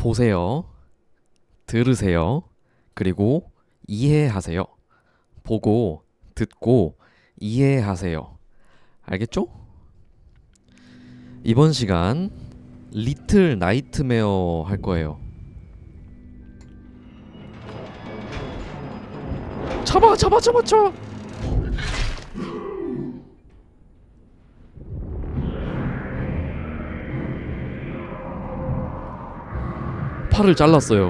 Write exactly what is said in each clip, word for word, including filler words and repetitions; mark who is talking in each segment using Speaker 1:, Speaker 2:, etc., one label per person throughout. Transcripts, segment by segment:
Speaker 1: 보세요, 들으세요, 그리고 이해하세요. 보고, 듣고, 이해하세요. 알겠죠? 이번 시간 리틀 나이트메어 할 거예요. 잡아, 잡아, 잡아, 잡아. 팔을 잘랐어요.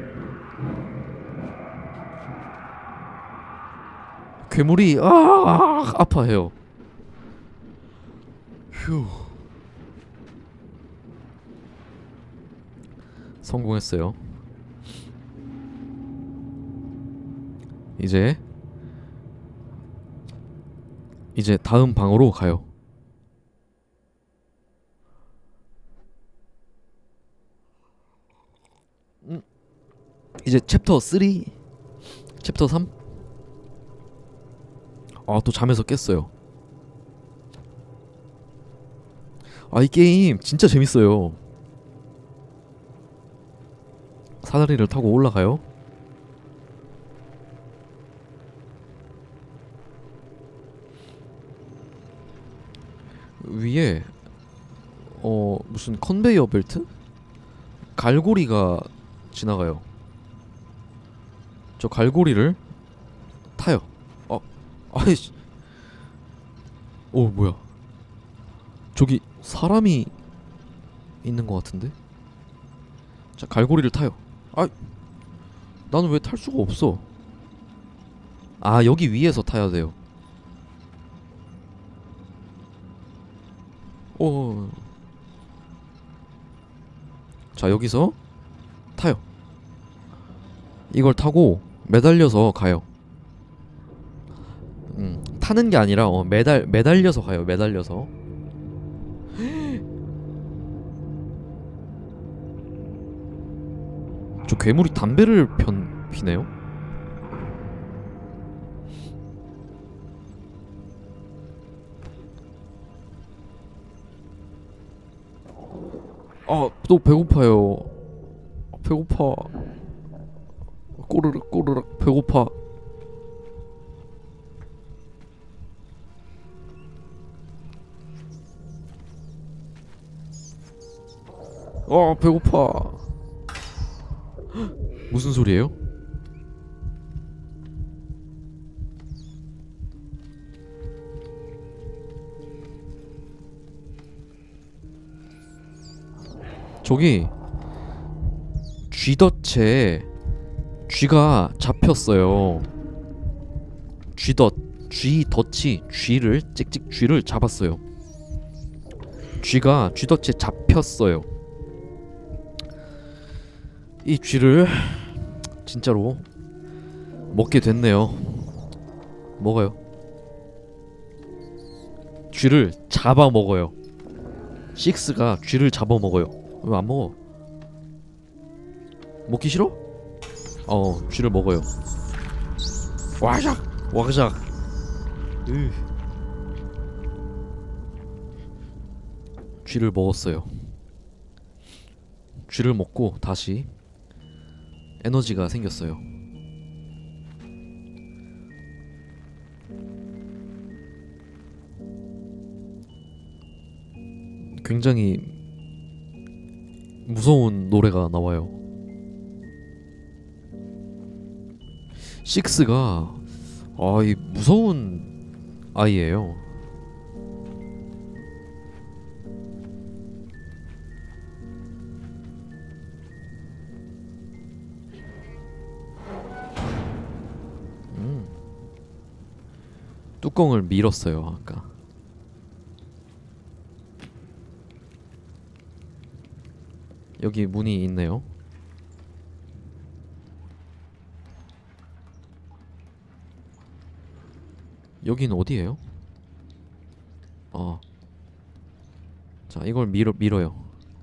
Speaker 1: 괴물이 아 아파해요. 휴. 성공했어요. 이제 이제 다음 방으로 가요. 음, 이제 챕터 삼, 챕터 삼. 아, 또 잠에서 깼어요. 아, 이 게임 진짜 재밌어요. 사다리를 타고 올라가요. 위에 어 무슨 컨베이어 벨트? 갈고리가 지나가요. 저 갈고리를 타요. 어, 아이씨. 오, 뭐야? 저기 사람이 있는 것 같은데? 자, 갈고리를 타요. 아, 나는 왜 탈 수가 없어? 아, 여기 위에서 타야 돼요. 오. 자, 여기서 타요. 이걸 타고 매달려서 가요. 음, 타는 게 아니라 어, 매달 매달려서 가요. 매달려서. 저 괴물이 담배를 편 피네요. 아, 또 배고파요. 배고파. 꼬르륵 꼬르륵 배고파. 아, 배고파. 무슨 소리예요? 저기 쥐덫에 쥐가 잡혔어요. 쥐덫, 쥐덫이 쥐를 찍찍 쥐를 잡았어요. 쥐가 쥐덫에 잡혔어요. 이 쥐를 진짜로 먹게 됐네요. 먹어요. 쥐를 잡아 먹어요. 식스가 쥐를 잡아 먹어요. 왜 안 먹어? 먹기 싫어? 어, 쥐를 먹어요. 와작, 와작. 으. 쥐를 먹었어요. 쥐를 먹고 다시 에너지가 생겼어요. 굉장히 무서운 노래가 나와요. 식스가 아, 이 무서운 아이예요. 음. 뚜껑을 밀었어요, 아까. 여기 문이 있네요. 여긴 어디예요? 아, 자, 이걸 밀어 밀어요.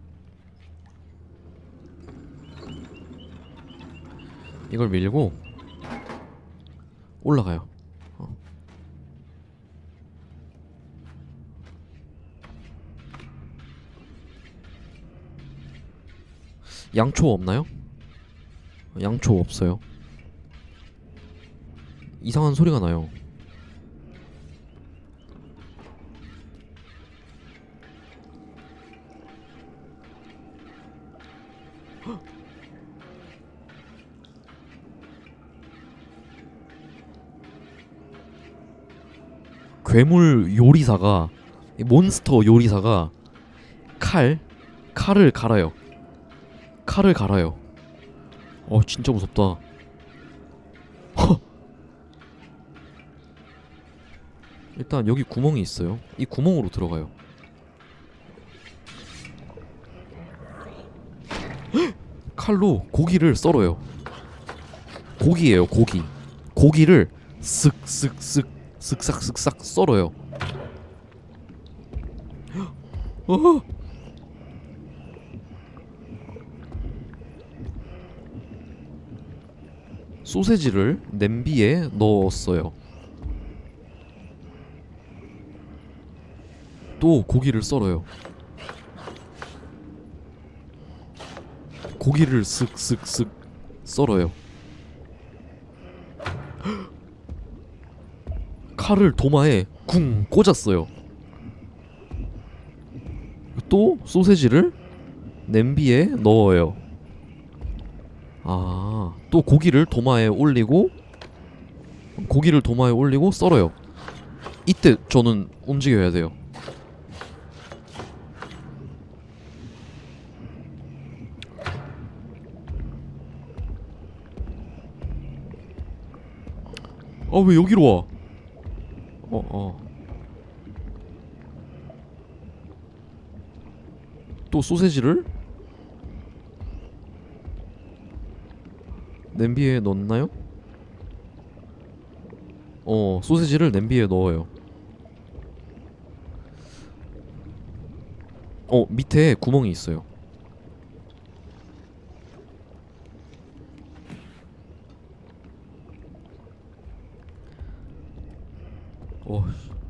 Speaker 1: 이걸 밀고 올라가요. 어. 양초 없나요? 양초 없어요. 이상한 소리가 나요. 괴물 요리사가, 몬스터 요리사가 칼 칼을 갈아요. 칼을 갈아요. 어 진짜 무섭다. 허. 일단 여기 구멍이 있어요. 이 구멍으로 들어가요. 헉! 칼로 고기를 썰어요. 고기예요, 고기. 고기를 쓱쓱쓱 쓱싹쓱싹 썰어요. 어! 소세지를 냄비에 넣었어요. 또 고기를 썰어요. 고기를 쓱쓱쓱 썰어요. 칼을 도마에 쿵 꽂았어요. 또 소세지를 냄비에 넣어요. 아, 또 고기를 도마에 올리고 고기를 도마에 올리고 썰어요. 이때 저는 움직여야 돼요. 아, 왜 여기로 와? 어, 어. 또 소세지를 냄비에 넣나요? 어, 소세지를 냄비에 넣어요. 어, 밑에 구멍이 있어요. 어,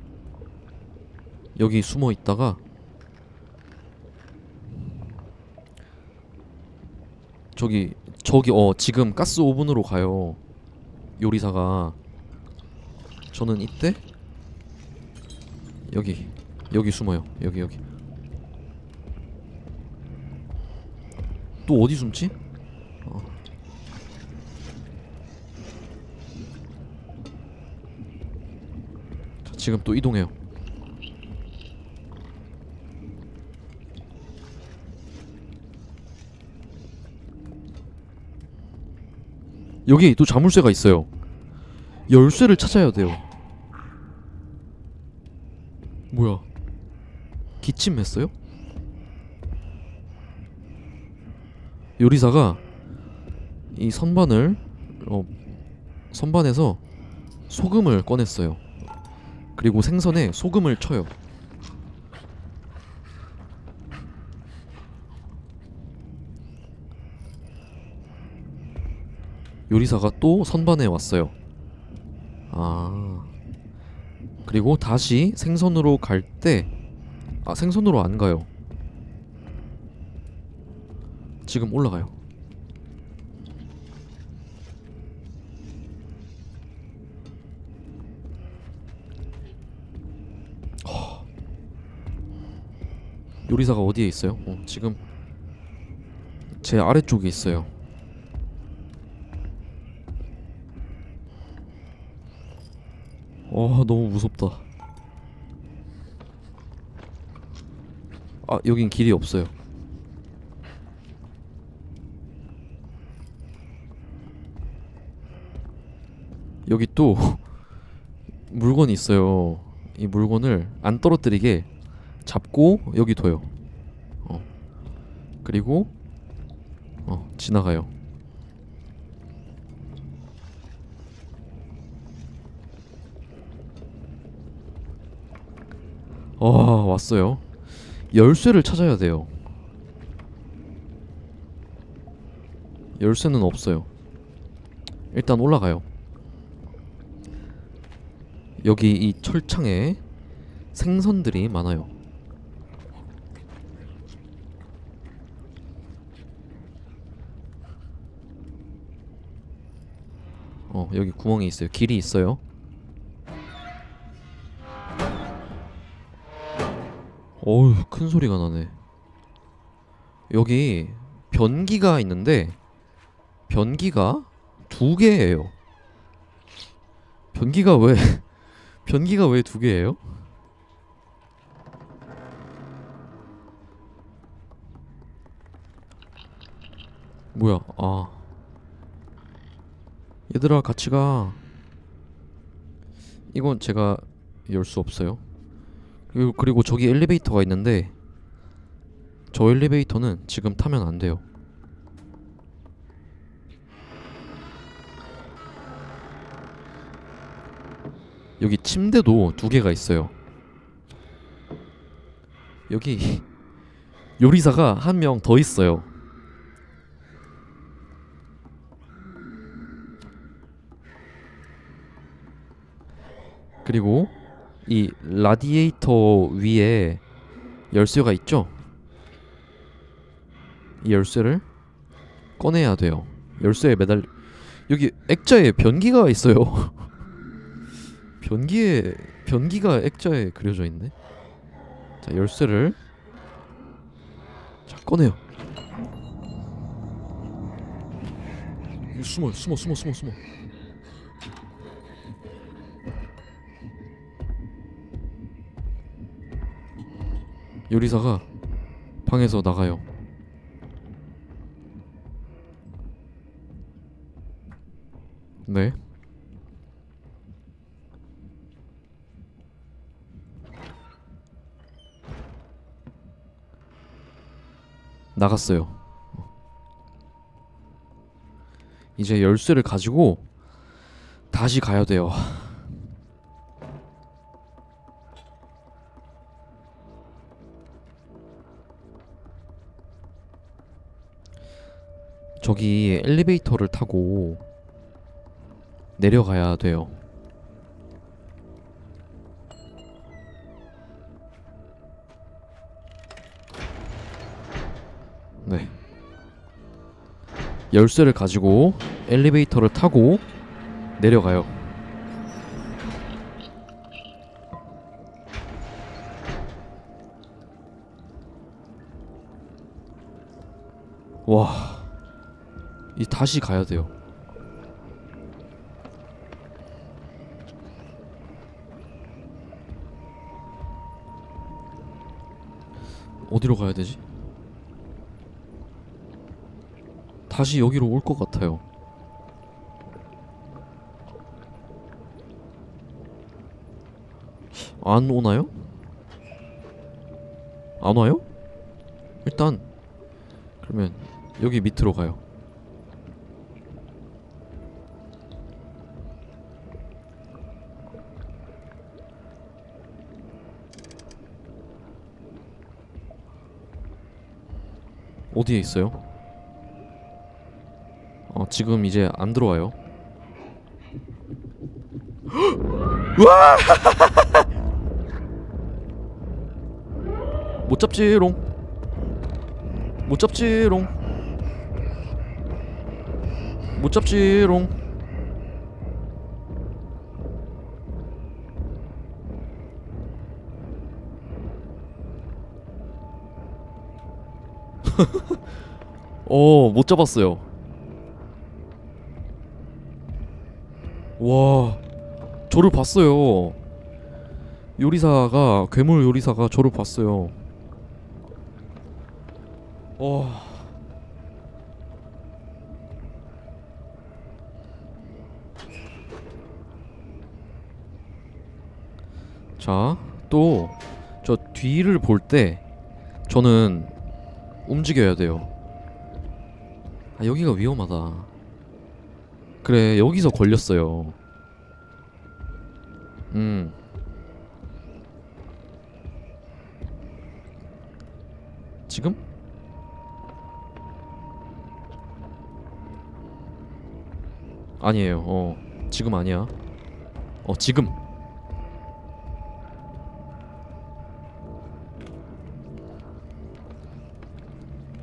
Speaker 1: 여기 숨어 있다가 저기 저기 어 지금 가스 오븐으로 가요. 요리사가. 저는 이때 여기 여기 숨어요. 여기 여기. 또 어디 숨지? 어. 자, 지금 또 이동해요. 여기 또 자물쇠가 있어요. 열쇠를 찾아야 돼요. 뭐야? 기침했어요? 요리사가 이 선반을 어, 선반에서 소금을 꺼냈어요. 그리고 생선에 소금을 쳐요. 요리사가 또 선반에 왔어요. 아, 그리고 다시 생선으로 갈 때, 아, 생선으로 안 가요. 지금 올라가요. 허... 요리사가 어디에 있어요? 어, 지금 제 아래쪽에 있어요. 어, 너무 무섭다. 아, 여긴 길이 없어요. 여기 또 물건이 있어요. 이 물건을 안 떨어뜨리게 잡고 여기 둬요. 어. 그리고 어, 지나가요. 아, 왔어요. 열쇠를 찾아야 돼요. 열쇠는 없어요. 일단 올라가요. 여기 이 철창에 생선들이 많아요. 어 여기 구멍이 있어요. 길이 있어요. 어우 큰 소리가 나네. 여기 변기가 있는데 변기가 두 개예요. 변기가 왜 변기가 왜 두 개예요? 뭐야? 아 얘들아 같이 가. 이건 제가 열 수 없어요. 그리고, 그리고 저기 엘리베이터가 있는데 저 엘리베이터는 지금 타면 안 돼요. 여기 침대도 두 개가 있어요. 여기 요리사가 한 명 더 있어요. 그리고 이 라디에이터 위에 열쇠가 있죠? 이 열쇠를 꺼내야 돼요. 열쇠에 매달 여기 액자에 변기가 있어요. 변기에 변기가 액자에 그려져 있네. 자 열쇠를 자 꺼내요. 숨어 숨어 숨어 숨어 숨어. 요리사가 방에서 나가요. 네. 나갔어요. 이제 열쇠를 가지고 다시 가야 돼요. 저기 엘리베이터를 타고 내려가야 돼요. 네. 열쇠를 가지고 엘리베이터를 타고 내려가요. 와. 이 다시 가야 돼요. 어디로 가야 되지? 다시 여기로 올 것 같아요. 안 오나요? 안 와요? 일단 그러면 여기 밑으로 가요. 어디에 있어요? 어 지금 이제 안 들어와요. 우와! 못 잡지롱. 못 잡지롱. 못 잡지롱. 어, 못 잡았어요. 와, 저를 봤어요. 요리사가, 괴물 요리사가 저를 봤어요. 와. 자, 또 저 뒤를 볼 때 저는 움직여야 돼요. 아, 여기가 위험하다. 그래, 여기서 걸렸어요. 음. 지금? 아니에요. 어, 지금 아니야. 어, 지금.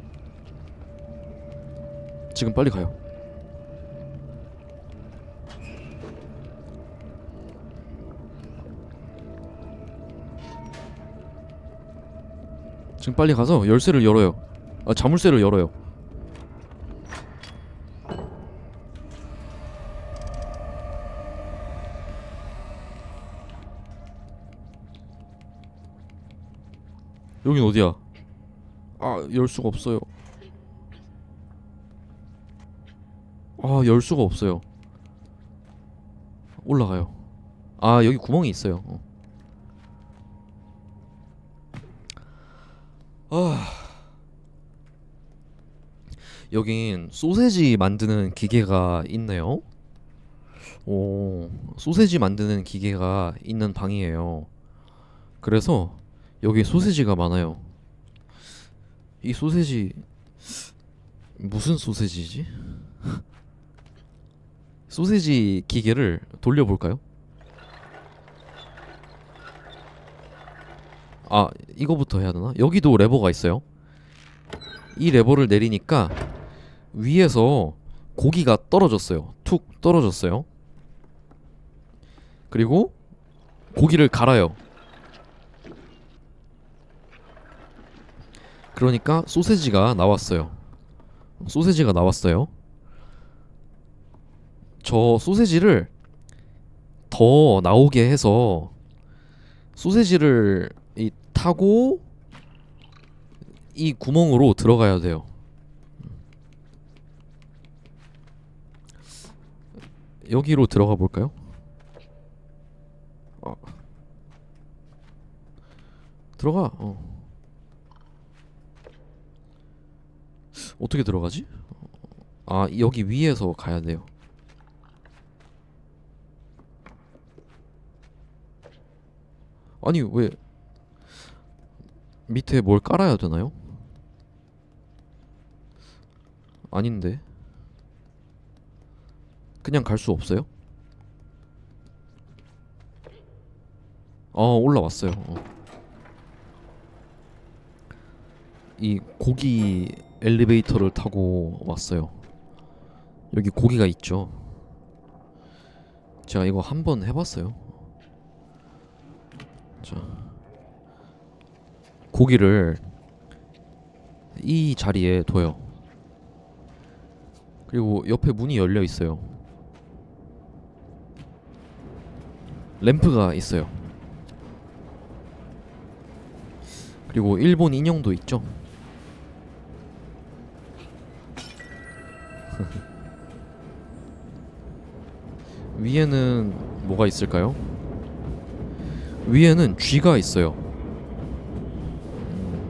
Speaker 1: 지금 빨리 가요. 지금 빨리 가서 열쇠를 열어요. 아, 자물쇠를 열어요. 여긴 어디야? 아, 열 수가 없어요. 아, 열 수가 없어요. 올라가요. 아, 여기 구멍이 있어요. 어. 아, 여긴 소세지 만드는 기계가 있네요. 오, 소세지 만드는 기계가 있는 방이에요. 그래서 여기 소세지가 많아요. 이 소세지 무슨 소세지지? 소세지 기계를 돌려볼까요? 아, 이거부터 해야 되나? 여기도 레버가 있어요. 이 레버를 내리니까 위에서 고기가 떨어졌어요. 툭 떨어졌어요. 그리고 고기를 갈아요. 그러니까 소세지가 나왔어요. 소세지가 나왔어요. 저 소세지를 더 나오게 해서 소세지를 이 타고 이 구멍으로 들어가야 돼요. 여기로 들어가 볼까요? 어. 들어가. 어. 어떻게 들어가지? 아, 여기 위에서 가야 돼요. 아니, 왜 밑에 뭘 깔아야 되나요? 아닌데. 그냥 갈 수 없어요? 어, 올라왔어요. 어. 이 고기 엘리베이터를 타고 왔어요. 여기 고기가 있죠. 제가 이거 한번 해봤어요. 자, 고기를 이 자리에 둬요. 그리고 옆에 문이 열려 있어요. 램프가 있어요. 그리고 일본 인형도 있죠. 위에는 뭐가 있을까요? 위에는 쥐가 있어요. 음.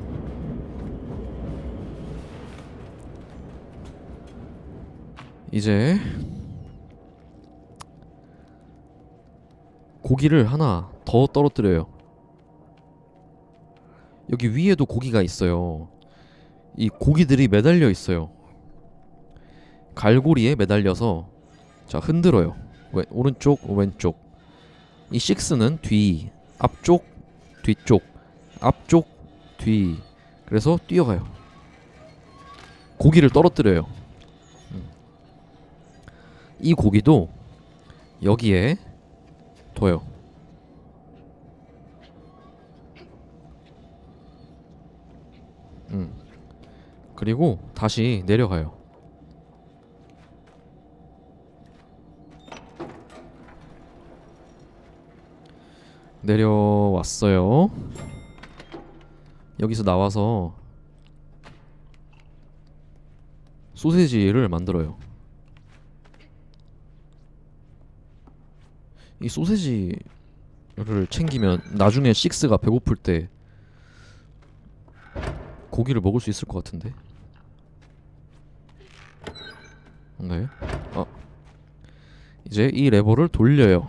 Speaker 1: 이제 고기를 하나 더 떨어뜨려요. 여기 위에도 고기가 있어요. 이 고기들이 매달려 있어요. 갈고리에 매달려서 자, 흔들어요. 왼, 오른쪽 왼쪽. 이 식스는 뒤, 앞쪽 뒤쪽, 앞쪽 뒤. 그래서 뛰어가요. 고기를 떨어뜨려요. 음. 이 고기도 여기에 둬요. 음. 그리고 다시 내려가요. 내려왔어요. 여기서 나와서 소세지를 만들어요. 이 소세지를 챙기면 나중에 식스가 배고플 때 고기를 먹을 수 있을 것 같은데. 네. 아, 이제 이 레버를 돌려요.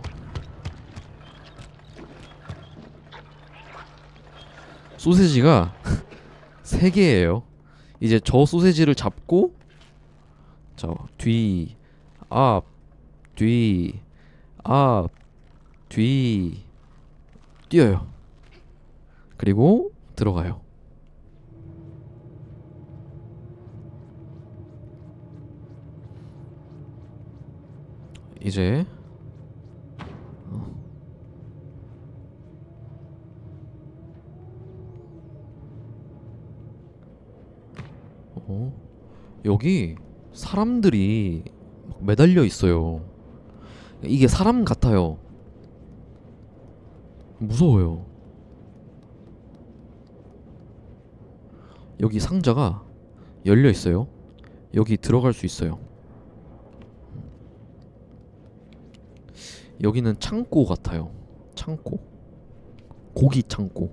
Speaker 1: 소세지가 세 개예요. 이제 저 소세지를 잡고 자, 뒤, 앞, 뒤, 앞, 뒤 뛰어요. 그리고 들어가요. 이제 여기 사람들이 막 매달려 있어요. 이게 사람 같아요. 무서워요. 여기 상자가 열려 있어요. 여기 들어갈 수 있어요. 여기는 창고 같아요. 창고. 고기 창고.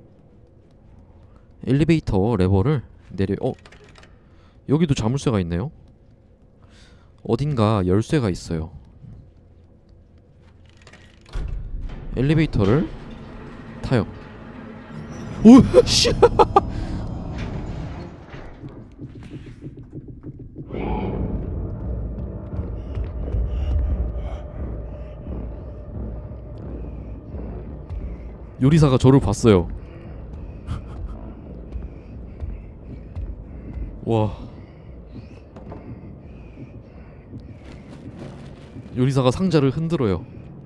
Speaker 1: 엘리베이터 레버를 내려. 어? 여기도 자물쇠가 있네요. 어딘가 열쇠가 있어요. 엘리베이터를 타요. 오! 씨! 요리사가 저를 봤어요. 와. 요리사가 상자를 흔들어요.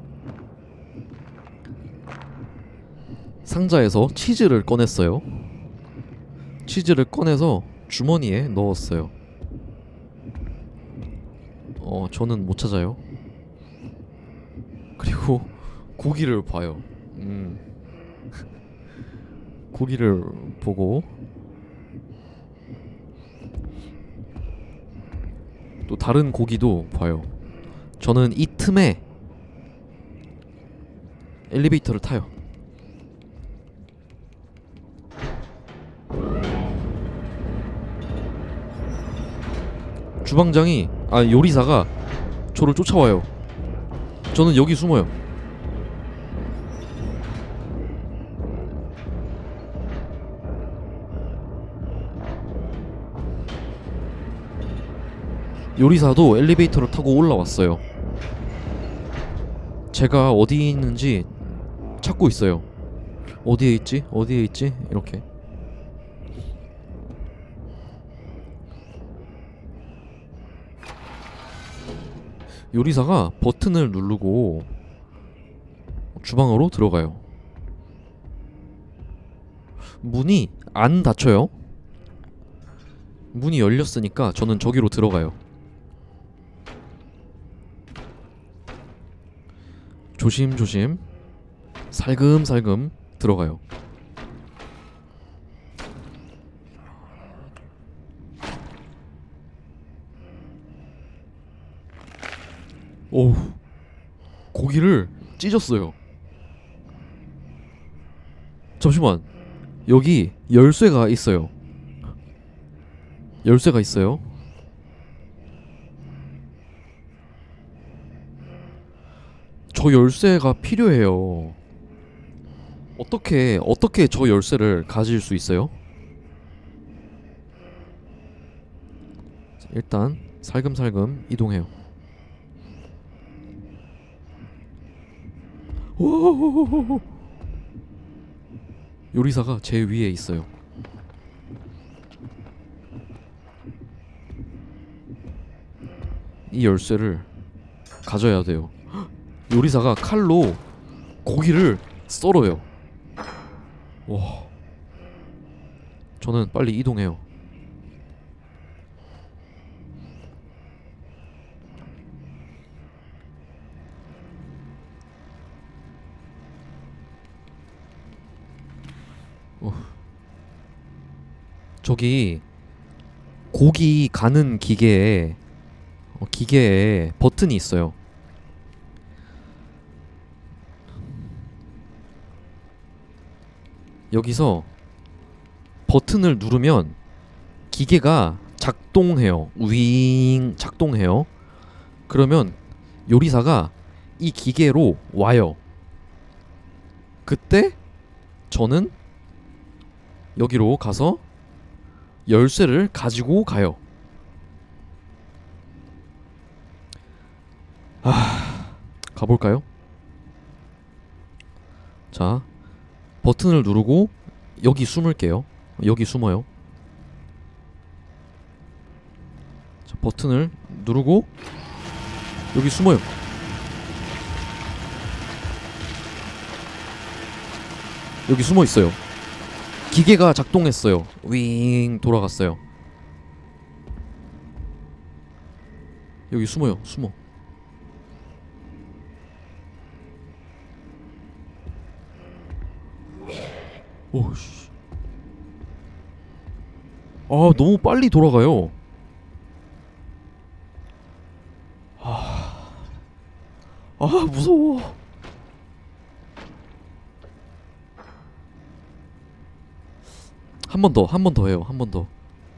Speaker 1: 상자에서 치즈를 꺼냈어요. 치즈를 꺼내서 주머니에 넣었어요. 어, 저는 못 찾아요. 그리고 고기를 봐요. 음. 고기를 보고 또 다른 고기도 봐요. 저는 이 틈에 엘리베이터를 타요. 주방장이, 아, 요리사가 저를 쫓아와요. 저는 여기 숨어요. 요리사도 엘리베이터를 타고 올라왔어요. 제가 어디 있는지 찾고 있어요. 어디에 있지? 어디에 있지? 이렇게. 요리사가 버튼을 누르고 주방으로 들어가요. 문이 안 닫혀요. 문이 열렸으니까 저는 저기로 들어가요. 조심조심 살금살금 들어가요. 오우, 고기를 찢었어요. 잠시만, 여기 열쇠가 있어요. 열쇠가 있어요. 저 열쇠가 필요해요. 어떻게 어떻게 저 열쇠를 가질 수 있어요? 일단 살금살금 이동해요. 오호호호호. 요리사가 제 위에 있어요. 이 열쇠를 가져야 돼요. 요리사가 칼로 고기를 썰어요. 와. 저는 빨리 이동해요. 어. 저기 고기 가는 기계에 어, 기계에 버튼이 있어요. 여기서 버튼을 누르면 기계가 작동해요. 윙 작동해요. 그러면 요리사가 이 기계로 와요. 그때 저는 여기로 가서 열쇠를 가지고 가요. 아, 가볼까요? 자, 버튼을 누르고 여기 숨을게요. 여기 숨어요. 자, 버튼을 누르고 여기 숨어요. 여기 숨어 있어요. 기계가 작동했어요. 윙 돌아갔어요. 여기 숨어요. 숨어. 오씨. 아 너무 빨리 돌아가요. 아, 아 무서워. 한 번 더, 한 번 더 해요. 한 번 더.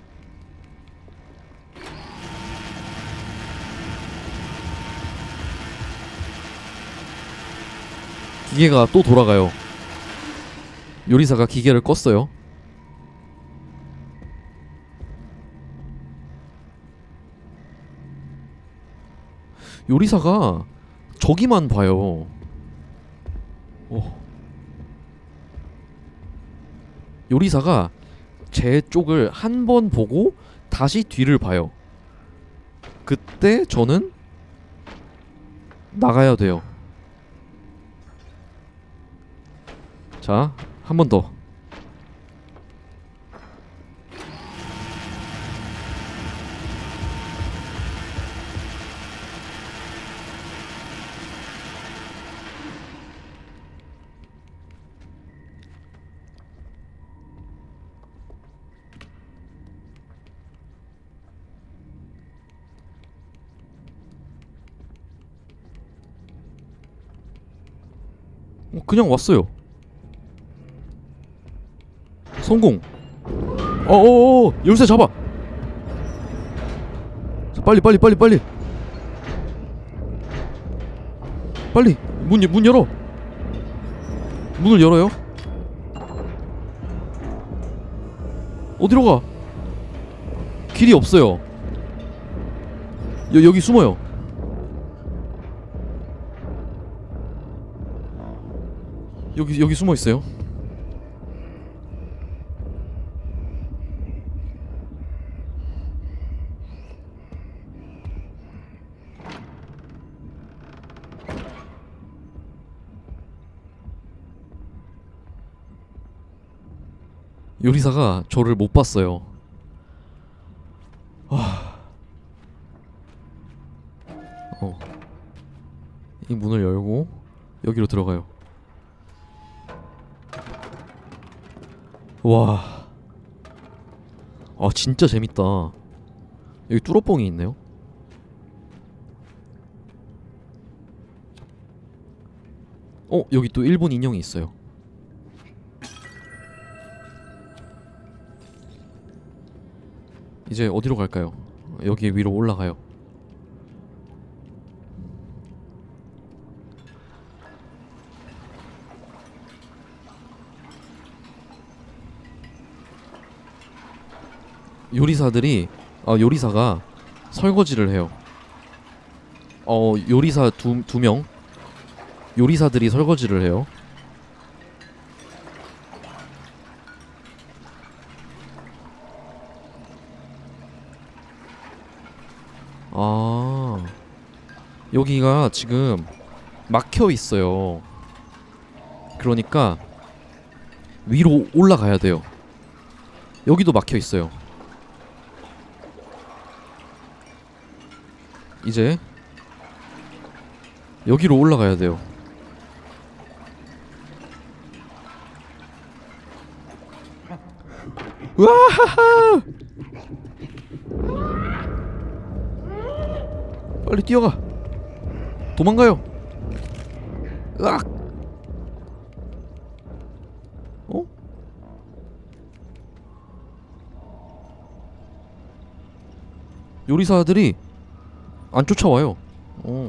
Speaker 1: 기계가 또 돌아가요. 요리사가 기계를 껐어요. 요리사가 저기만 봐요. 어. 요리사가 제 쪽을 한 번 보고 다시 뒤를 봐요. 그때 저는 나가야 돼요. 자, 한 번 더. 어, 그냥 왔어요. 성공. 어어어 열쇠 잡아. 자, 빨리 빨리 빨리 빨리 빨리 문, 문 열어. 문을 열어요. 어디로 가? 길이 없어요. 여, 여기 숨어요. 여기 여기 숨어 있어요. 요리사가 저를 못 봤어요. 아, 어, 이 문을 열고 여기로 들어가요. 와, 아 진짜 재밌다. 여기 뚜러뻥이 있네요. 어, 여기 또 일본 인형이 있어요. 이제 어디로 갈까요? 여기 위로 올라가요. 요리사들이 아 요리사가 설거지를 해요. 어 요리사 두 두 명 요리사들이 설거지를 해요. 아 여기가 지금 막혀 있어요. 그러니까 위로 올라가야 돼요. 여기도 막혀 있어요. 이제 여기로 올라가야 돼요. 으아하하! 빨리 뛰어가. 도망가요. 으악! 어? 요리사들이 안 쫓아와요. 어.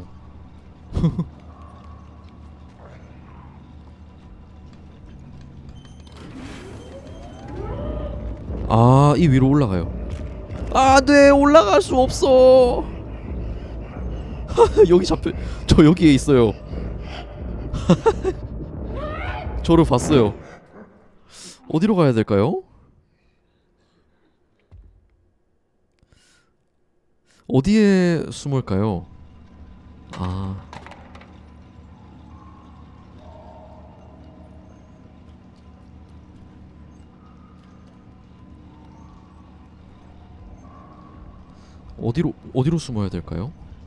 Speaker 1: 아, 이 위로 올라가요. 아, 네, 올라갈 수 없어. 여기 잡혀. 저 여기에 있어요. 저를 봤어요. 어디로 가야 될까요? 어디에 숨을까요? 아. 어디로 어디로 숨어야 될까요?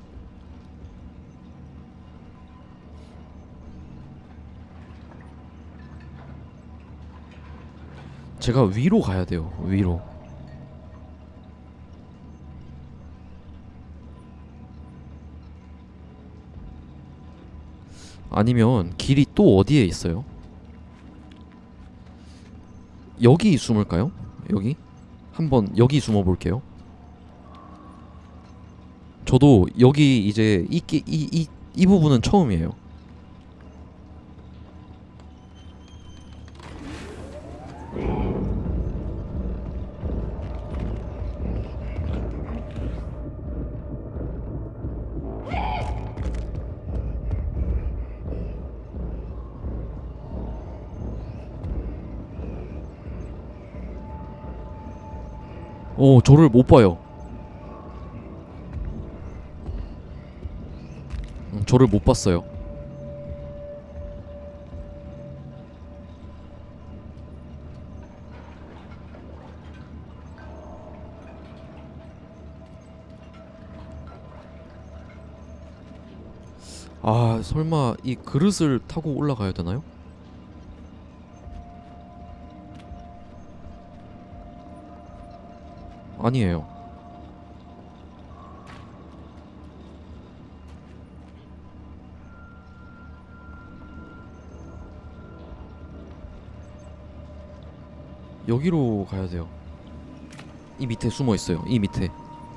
Speaker 1: 제가 위로 가야 돼요. 위로. 아니면 길이 또 어디에 있어요? 여기 숨을까요? 여기? 한번 여기 숨어 볼게요. 저도 여기 이제 이, 이, 이, 이 부분은 처음이에요. 어, 저를 못 봐요. 음, 저를 못 봤어요. 아, 설마 이 그릇을 타고 올라가야 되나요? 아니에요. 여기로 가야 돼요. 이 밑에 숨어 있어요. 이 밑에.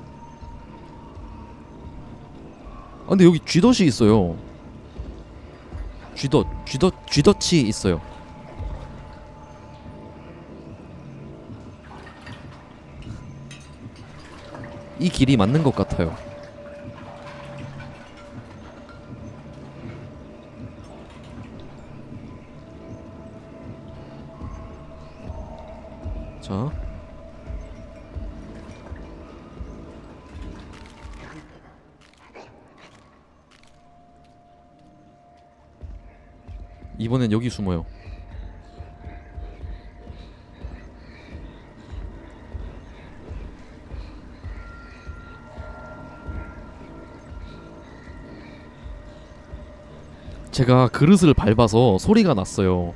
Speaker 1: 아, 근데 여기 쥐덫이 있어요. 쥐덫, 쥐덫, 쥐덫이 있어요. 이 길이 맞는 것 같아요. 자, 이번엔 여기 숨어요. 제가 그릇을 밟아서 소리가 났어요.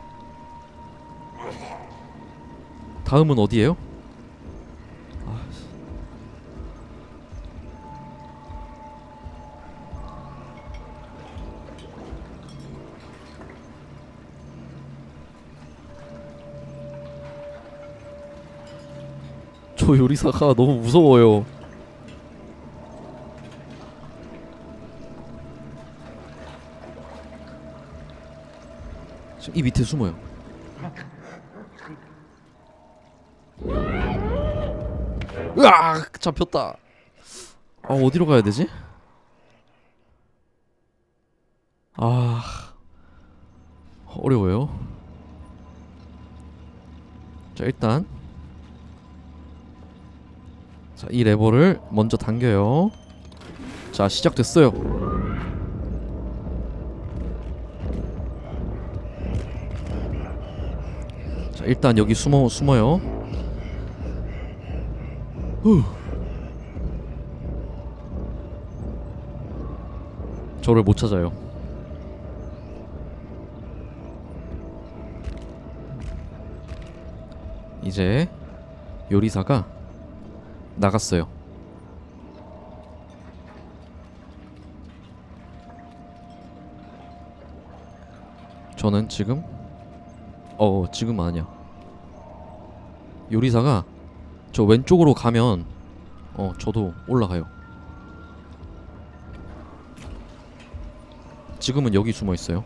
Speaker 1: 다음은 어디예요? 아, 저 요리사가 너무 무서워요. 지금 이 밑에 숨어요. 으악! 잡혔다. 아, 어디로 가야 되지? 아, 어려워요. 자, 일단 자, 이 레버를 먼저 당겨요. 자, 시작됐어요. 자, 일단 여기 숨어 숨어요. 후. 저를 못 찾아요. 이제 요리사가 나갔어요. 저는 지금 어 지금 아니야. 요리사가 저 왼쪽으로 가면 어 저도 올라가요. 지금은 여기 숨어 있어요.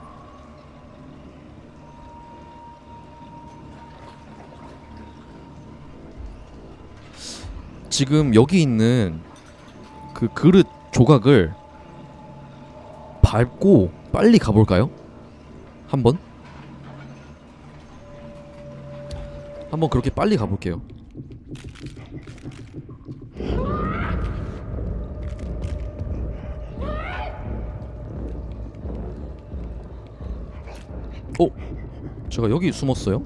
Speaker 1: 지금 여기 있는 그 그릇 조각을 밟고 빨리 가볼까요? 한번? 한번 그렇게 빨리 가볼게요. 어? 제가 여기 숨었어요?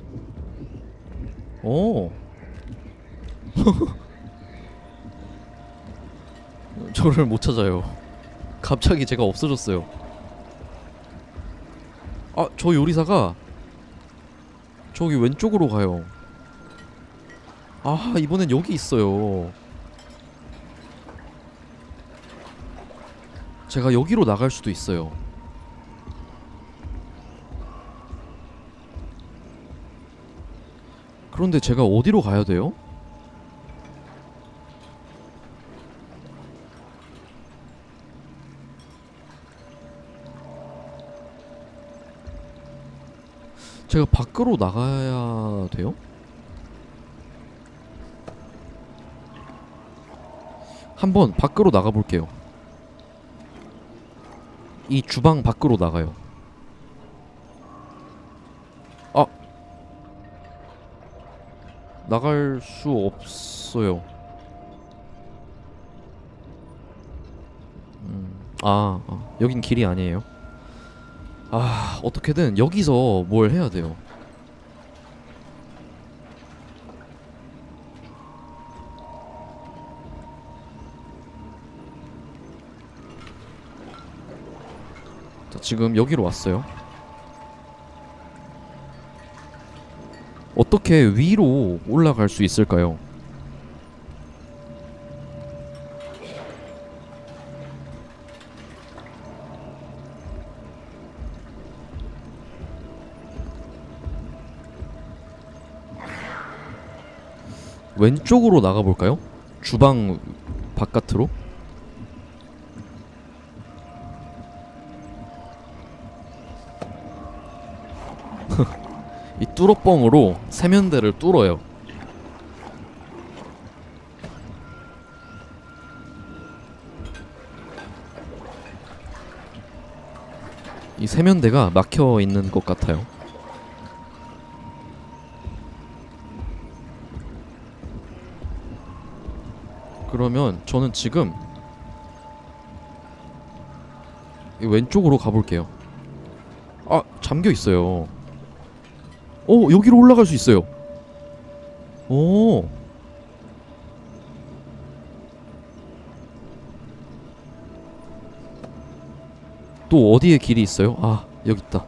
Speaker 1: 오. 저를 못 찾아요. 갑자기 제가 없어졌어요. 아, 저 요리사가 저기 왼쪽으로 가요. 아, 이번엔 여기 있어요. 제가 여기로 나갈 수도 있어요. 그런데 제가 어디로 가야 돼요? 제가 밖으로 나가야 돼요? 한번 밖으로 나가볼게요. 이 주방 밖으로 나가요. 아! 나갈 수 없어요. 음, 아, 아, 여긴 길이 아니에요. 아, 어떻게든 여기서 뭘 해야 돼요. 자, 지금 여기로 왔어요. 어떻게 위로 올라갈 수 있을까요? 왼쪽으로 나가볼까요? 주방 바깥으로? 이 뚫어뻥으로 세면대를 뚫어요. 이 세면대가 막혀 있는 것 같아요. 그러면 저는 지금 이 왼쪽으로 가볼게요. 아, 잠겨 있어요. 오, 여기로 올라갈 수 있어요. 오. 또 어디에 길이 있어요? 아, 여기 있다.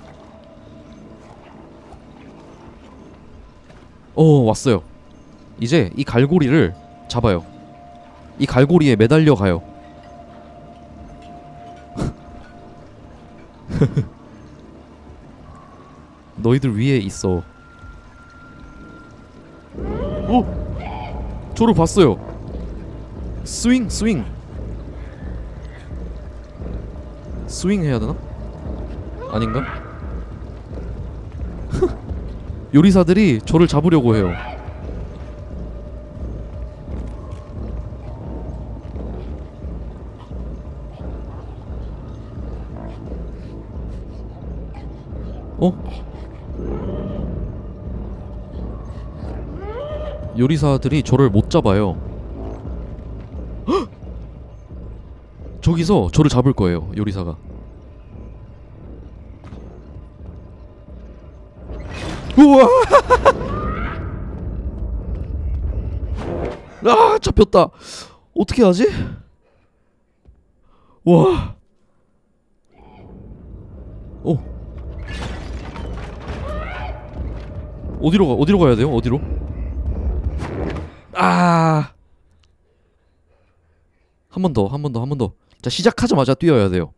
Speaker 1: 어, 왔어요. 이제 이 갈고리를 잡아요. 이 갈고리에 매달려 가요. 너희들 위에 있어. 어? 저를 봤어요. 스윙, 스윙. 스윙 해야 되나? 아닌가? 요리사들이 저를 잡으려고 해요. 어? 요리사들이 저를 못 잡아요. 헉! 저기서 저를 잡을 거예요, 요리사가. 우와! 아, 잡혔다. 어떻게 하지? 와. 어. 어디로 가? 어디로 가야 돼요? 어디로? 아. 한 번 더, 한 번 더, 한 번 더. 자, 시작하자마자 뛰어야 돼요.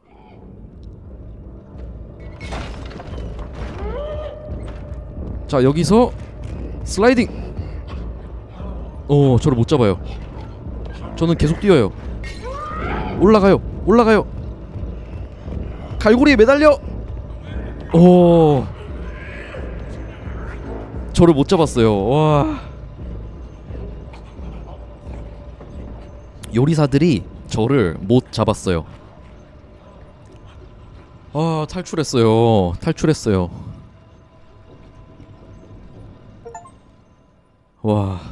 Speaker 1: 자, 여기서 슬라이딩. 어, 저를 못 잡아요. 저는 계속 뛰어요. 올라가요. 올라가요. 갈고리에 매달려. 오. 저를 못 잡았어요. 와. 요리사들이 저를 못 잡았어요. 아, 탈출했어요. 탈출했어요. 와.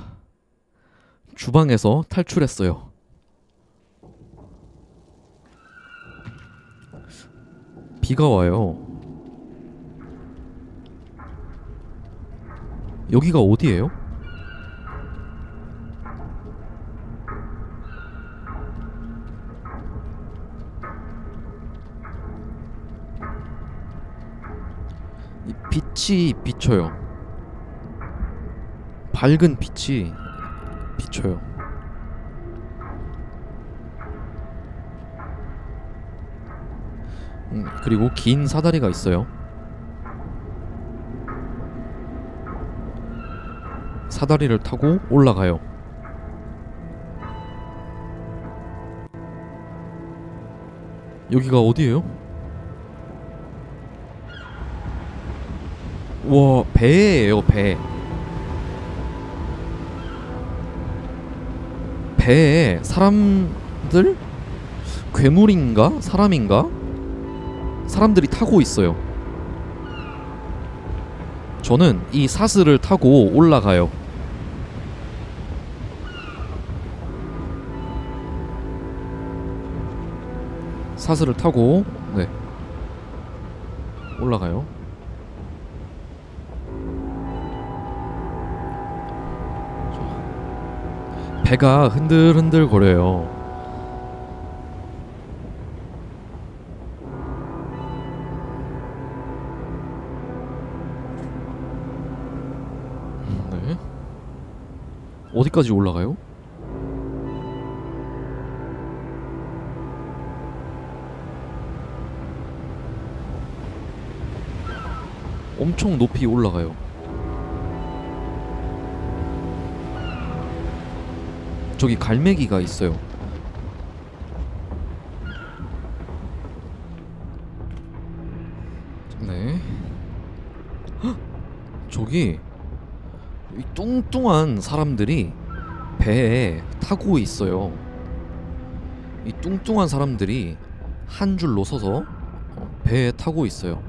Speaker 1: 주방에서 탈출했어요. 비가 와요. 여기가 어디예요? 이 빛이 비쳐요. 밝은 빛이 비쳐요. 음, 그리고 긴 사다리가 있어요. 사다리를 타고 올라가요. 여기가 어디예요? 와, 배예요, 배. 배에 사람들? 괴물인가? 사람인가? 사람들이 타고 있어요. 저는 이 사슬을 타고 올라가요. 사슬을 타고 네 올라가요. 배가 흔들흔들 거려요. 네. 어디까지 올라가요? 엄청 높이 올라가요. 저기 갈매기가 있어요. 네. 헉! 저기 이 뚱뚱한 사람들이 배에 타고 있어요. 이 뚱뚱한 사람들이 한 줄로 서서 배에 타고 있어요.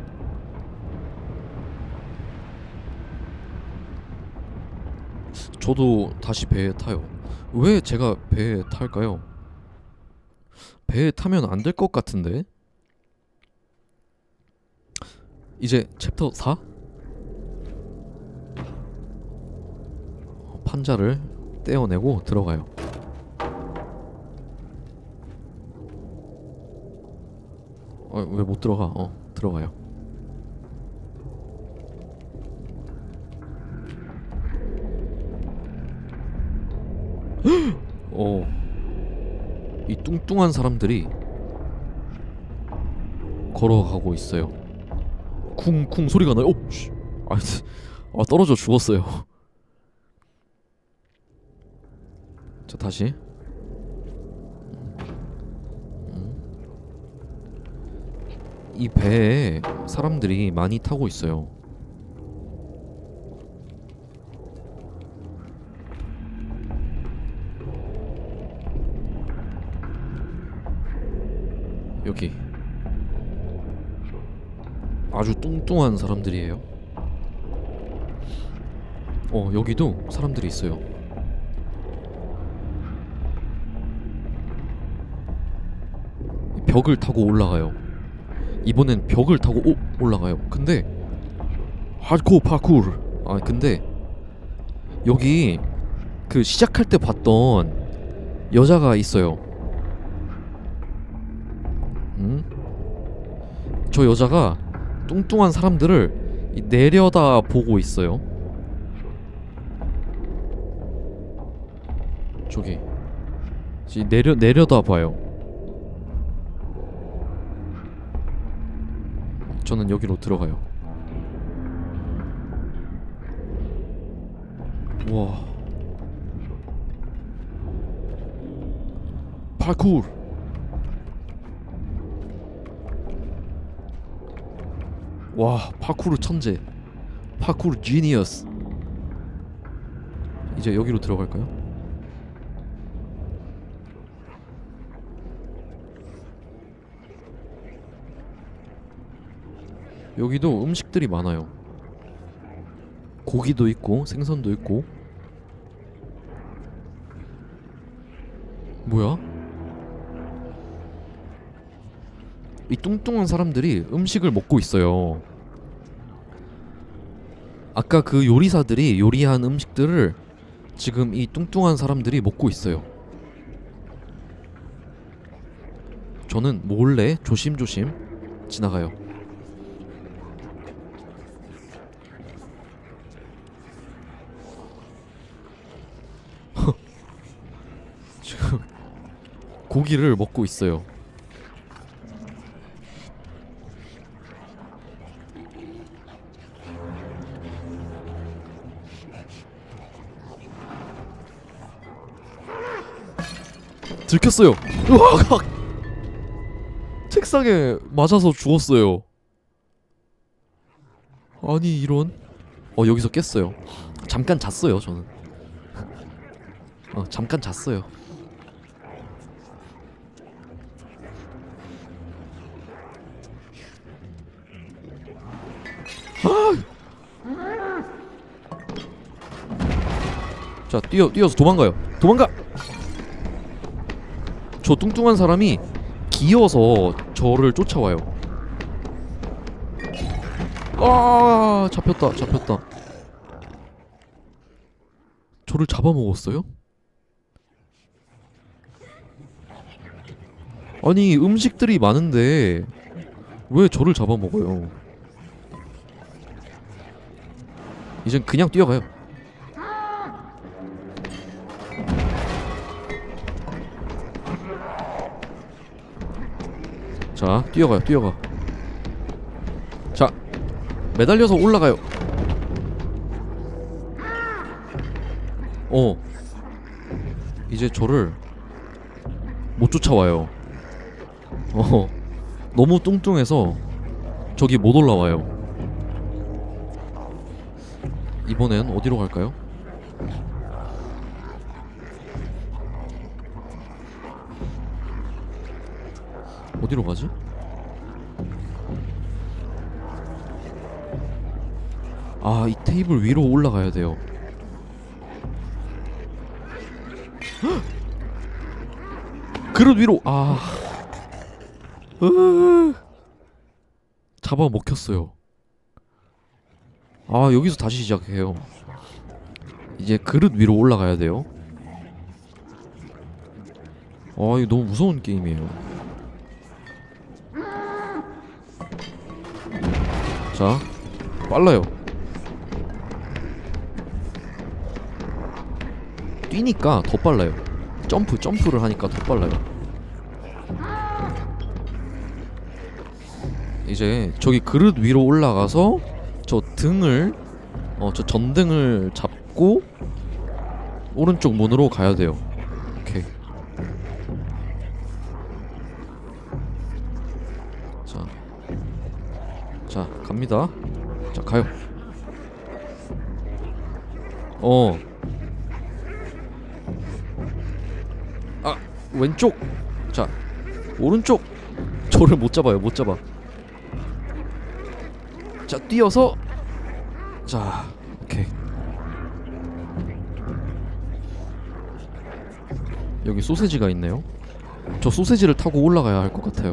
Speaker 1: 저도 다시 배에 타요. 왜 제가 배에 탈까요? 배에 타면 안 될 것 같은데. 이제 챕터 사? 판자를 떼어내고 들어가요. 어, 왜 못 들어가? 어, 들어가요. 어, 이 뚱뚱한 사람들이 걸어가고 있어요. 쿵쿵 소리가 나요. 오, 씨. 아, 아, 떨어져 죽었어요. 자, 다시. 이 배에 사람들이 많이 타고 있어요. 여기 아주 뚱뚱한 사람들이에요. 어, 여기도 사람들이 있어요. 벽을 타고 올라가요. 이번엔 벽을 타고 오, 올라가요. 근데 하드코어 파쿠르. 아, 근데 여기 그 시작할 때 봤던 여자가 있어요. 음? 저 여자가 뚱뚱한 사람들을 내려다 보고 있어요. 저기 내려 내려다 봐요. 저는 여기로 들어가요. 와, 파쿠르. 와, 파쿠르 천재. 파쿠르 지니어스. 이제 여기로 들어갈까요? 여기도 음식들이 많아요. 고기도 있고 생선도 있고. 뭐야? 이 뚱뚱한 사람들이 음식을 먹고 있어요. 아까 그 요리사들이 요리한 음식들을 지금 이 뚱뚱한 사람들이 먹고 있어요. 저는 몰래 조심조심 지나가요. 고기를 먹고 있어요. 들켰어요. 으악! 책상에 맞아서 죽었어요. 아니 이런. 어 여기서 깼어요. 잠깐 잤어요 저는. 어 잠깐 잤어요. 아! 자 뛰어 뛰어서 도망가요. 도망가. 저 뚱뚱한 사람이 기어서 저를 쫓아와요. 아 잡혔다 잡혔다. 저를 잡아먹었어요? 아니 음식들이 많은데 왜 저를 잡아먹어요? 이젠 그냥 뛰어가요. 자 뛰어가요 뛰어가. 자 매달려서 올라가요. 어 이제 저를 못 쫓아와요. 어 너무 뚱뚱해서 저기 못 올라와요. 이번엔 어디로 갈까요? 어디로 가지? 아, 이 테이블 위로 올라가야 돼요. 헉! 그릇 위로. 아, 으... 잡아 먹혔어요. 아, 여기서 다시 시작해요. 이제 그릇 위로 올라가야 돼요. 아, 이거 너무 무서운 게임이에요. 자, 빨라요. 뛰니까 더 빨라요. 점프, 점프를 하니까 더 빨라요. 이제 저기 그릇 위로 올라가서 저 등을 어, 저 전등을 잡고 오른쪽 문으로 가야 돼요. 오케이. 자, 자 갑니다. 자 가요. 어. 아 왼쪽. 자 오른쪽. 저를 못 잡아요. 못 잡아. 자 뛰어서. 자 오케이. 여기 소세지가 있네요. 저 소세지를 타고 올라가야 할 것 같아요.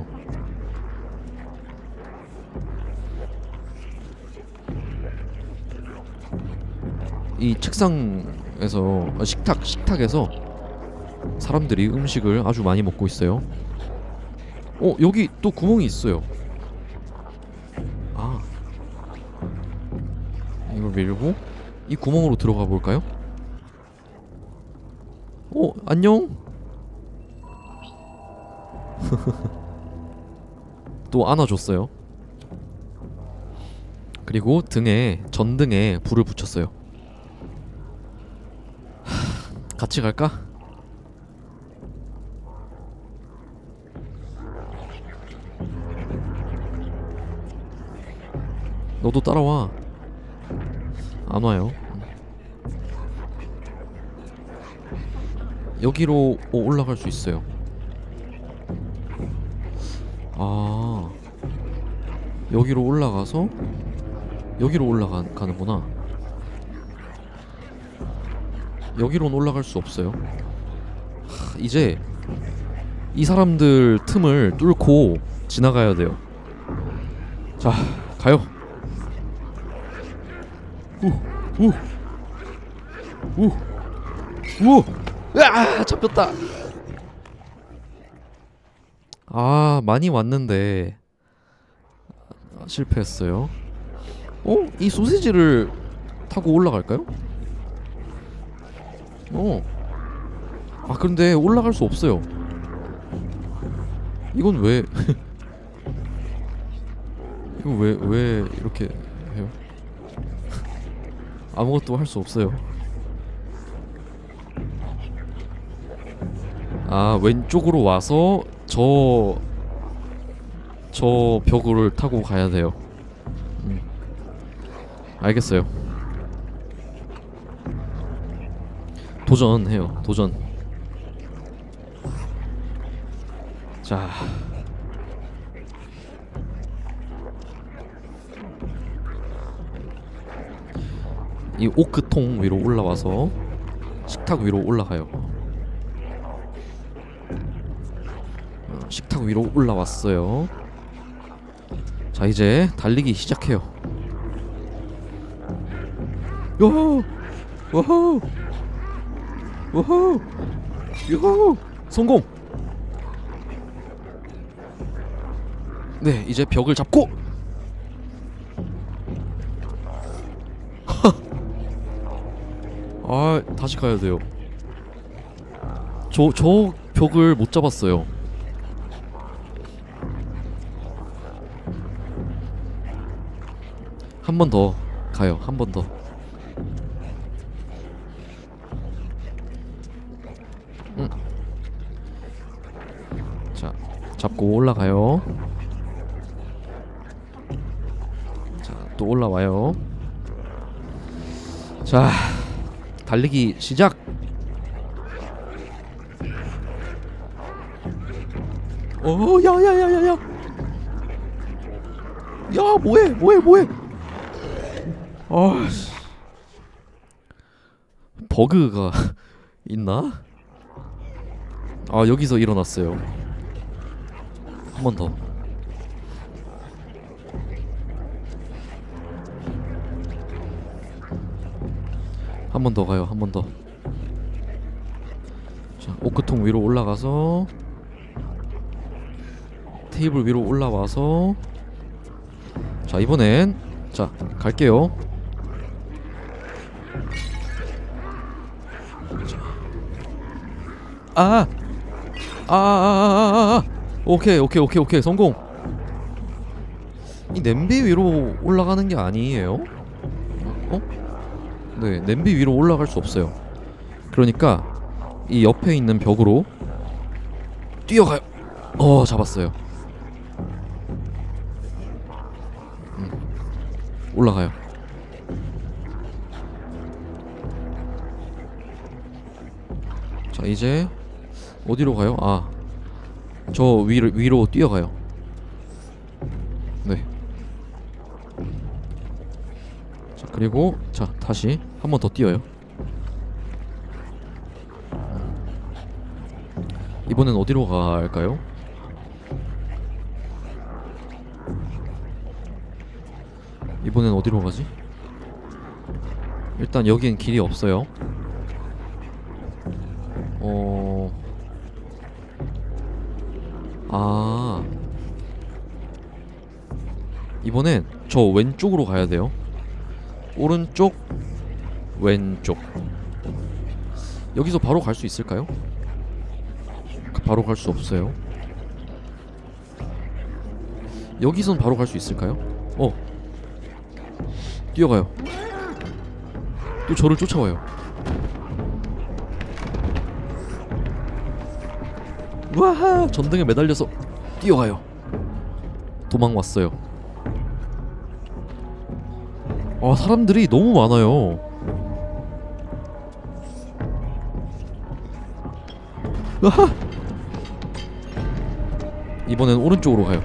Speaker 1: 이 책상에서 아, 식탁 식탁에서 사람들이 음식을 아주 많이 먹고 있어요. 어 여기 또 구멍이 있어요. 아 이걸 밀고 이 구멍으로 들어가 볼까요? 어 안녕. 또 안아줬어요. 그리고 등에 전등에 불을 붙였어요. 하, 같이 갈까? 너도 따라와. 안 와요. 여기로 올라갈 수 있어요. 아 여기로 올라가서 여기로 올라가는구나. 여기로는 올라갈 수 없어요. 하, 이제 이 사람들 틈을 뚫고 지나가야 돼요. 자 가요. 우우우우 으아 잡혔다. 아 많이 왔는데 실패했어요. 어? 이 소시지를 타고 올라갈까요? 어. 아 그런데 올라갈 수 없어요. 이건 왜 이건 왜 왜 이렇게 해요? 아무것도 할 수 없어요. 아, 왼쪽으로 와서 저 저 벽을 타고 가야 돼요. 음. 알겠어요. 도전해요. 도전. 자. 이 오크통 위로 올라와서 식탁 위로 올라가요. 어, 식탁 위로 올라왔어요. 자, 이제 달리기 시작해요. 요호! 워호! 워호! 요호! 성공! 네, 이제 벽을 잡고! 아, 다시 가야 돼요. 저, 저 벽을 못 잡았어요. 한 번 더 가요. 한 번 더. 음. 자, 잡고 올라가요. 자, 또 올라와요. 자, 달리기 시작. 어, 야야야야야. 야, 뭐해? 뭐해? 뭐해? 아, 버그가 있나? 아, 여기서 일어났어요. 한 번 더. 한 번 더 가요. 한 번 더. 자, 오크통 위로 올라가서 테이블 위로 올라와서 자, 이번엔 자, 갈게요. 자. 아! 아, 아, 아, 아, 아. 오케이, 오케이, 오케이, 오케이. 성공. 이 냄비 위로 올라가는 게 아니에요? 어? 네, 냄비 위로 올라갈 수 없어요. 그러니까 이 옆에 있는 벽으로 뛰어가요. 어, 잡았어요. 음, 올라가요. 자, 이제 어디로 가요? 아, 저 위로 위로 뛰어가요. 네. 자, 그리고 자, 다시 한 번 더 뛰어요. 이번엔 어디로 갈까요? 이번엔 어디로 가지? 일단 여기엔 길이 없어요. 어... 아... 이번엔 저 왼쪽으로 가야 돼요. 오른쪽, 왼쪽. 여기서 바로 갈 수 있을까요? 바로 갈 수 없어요. 여기선 바로 갈 수 있을까요? 어, 뛰어가요. 또 저를 쫓아와요. 와하! 전등에 매달려서 뛰어가요. 도망왔어요. 아, 사람들이 너무 많아요. 와하! 이번엔 오른쪽으로 가요.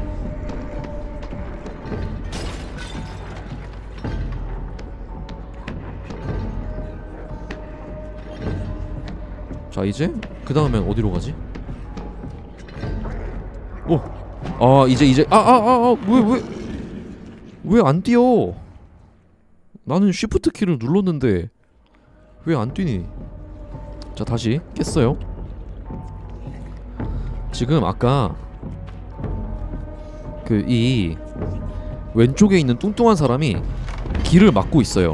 Speaker 1: 자, 이제 그 다음엔 어디로 가지? 오! 아, 이제 이제 아 아 아 아 왜 왜 왜 안 뛰어? 나는 쉬프트 키를 눌렀는데 왜 안 뛰니? 자, 다시 깼어요. 지금 아까 그 이 왼쪽에 있는 뚱뚱한 사람이 길을 막고 있어요.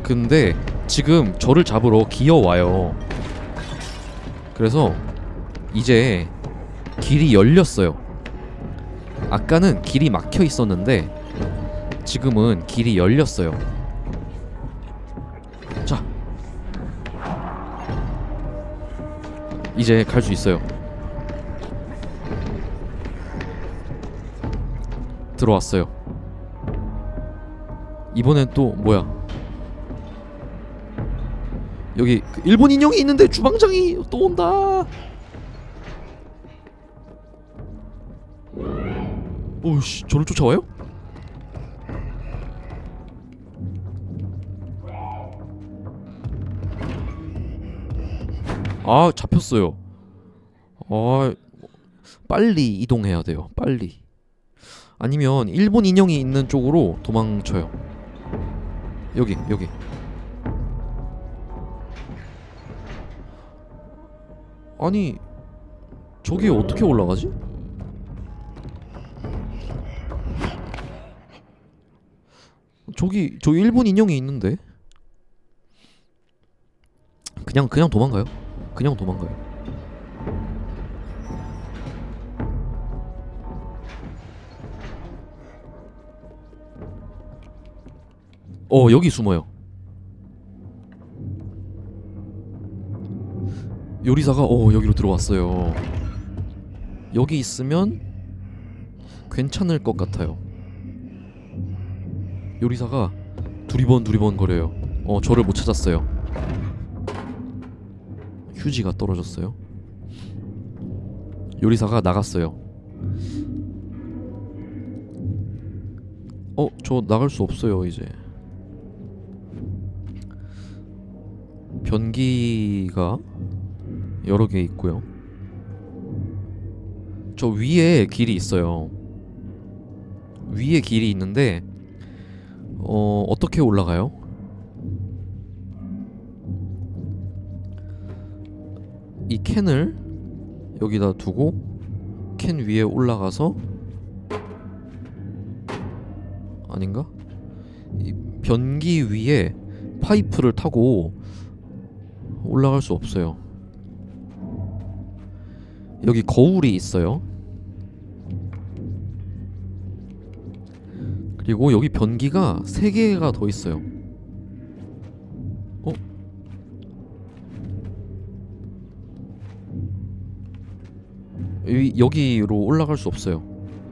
Speaker 1: 근데 지금 저를 잡으러 기어와요. 그래서 이제 길이 열렸어요. 아까는 길이 막혀 있었는데 지금은 길이 열렸어요. 자, 이제 갈 수 있어요. 들어왔어요. 이번엔 또 뭐야? 여기 그 일본 인형이 있는데 주방장이 또 온다. 오우씨, 저를 쫓아와요? 아, 잡혔어요. 아, 빨리 이동해야 돼요. 빨리. 아니면 일본 인형이 있는 쪽으로 도망쳐요. 여기, 여기. 아니, 저기 어떻게 올라가지? 저기, 저기 일본 인형이 있는데? 그냥, 그냥 도망가요. 그냥 도망가요. 어, 여기 숨어요. 요리사가 어 여기로 들어왔어요. 여기 있으면 괜찮을 것 같아요. 요리사가 두리번 두리번 거려요. 어, 저를 못 찾았어요. 휴지가 떨어졌어요. 요리사가 나갔어요. 어, 저 나갈 수 없어요 이제. 변기가 여러 개 있고요. 저 위에 길이 있어요. 위에 길이 있는데 어, 어떻게 올라가요? 이 캔을 여기다 두고 캔 위에 올라가서, 아닌가? 이 변기 위에 파이프를 타고 올라갈 수 없어요. 여기 거울이 있어요. 그리고 여기 변기가 세 개가 더 있어요. 어? 여기, 여기로 올라갈 수 없어요.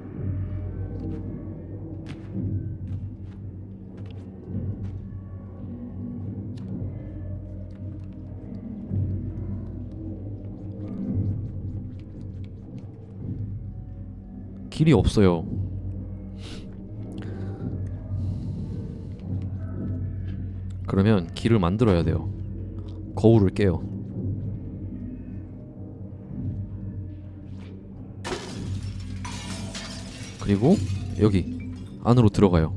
Speaker 1: 길이 없어요. 그러면 길을 만들어야 돼요. 거울을 깨요. 그리고 여기 안으로 들어가요.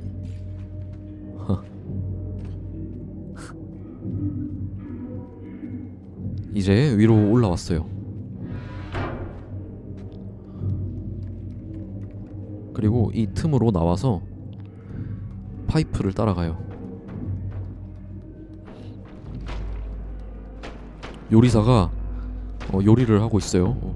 Speaker 1: 이제 위로 올라왔어요. 그리고 이 틈으로 나와서 파이프를 따라가요. 요리사가 어, 요리를 하고 있어요. 어.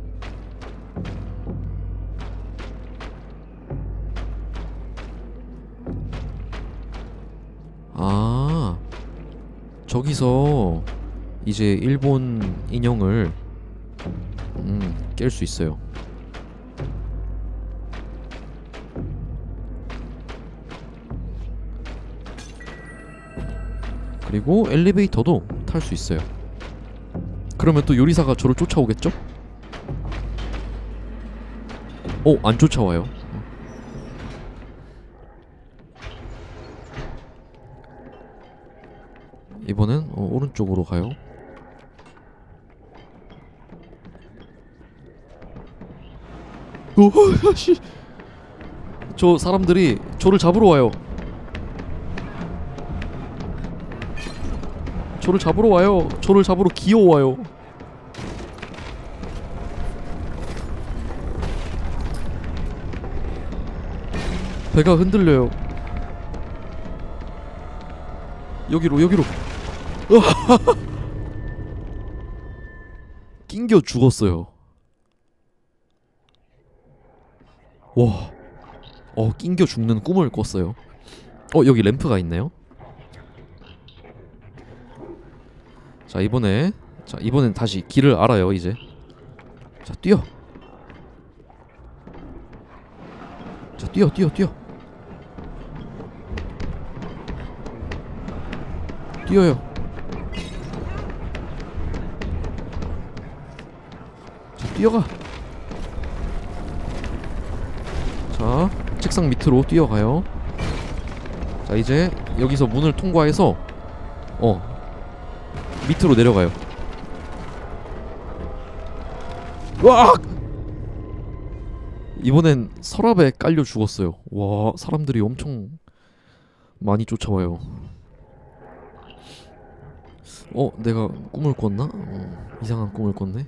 Speaker 1: 아, 저기서 이제 일본 인형을 음, 깰 수 있어요. 그리고 엘리베이터도 탈 수 있어요. 그러면 또 요리사가 저를 쫓아오겠죠? 어, 안 쫓아와요. 이번엔 어, 오른쪽으로 가요. 오, 씨. 저 사람들이 저를 잡으러 와요. 저를 잡으러 와요. 저를 잡으러 기어와요. 배가 흔들려요. 여기로, 여기로. 낑겨 죽었어요. 와, 어 낑겨 죽는 꿈을 꿨어요. 어 여기 램프가 있네요. 자 이번에 자 이번엔 다시 길을 알아요 이제. 자 뛰어. 자 뛰어 뛰어 뛰어. 뛰어요. 자 뛰어가. 자 책상 밑으로 뛰어가요. 자 이제 여기서 문을 통과해서 어 밑으로 내려가요. 으악! 이번엔 서랍에 깔려 죽었어요. 와 사람들이 엄청 많이 쫓아와요. 어 내가 꿈을 꿨나? 어, 이상한 꿈을 꿨네.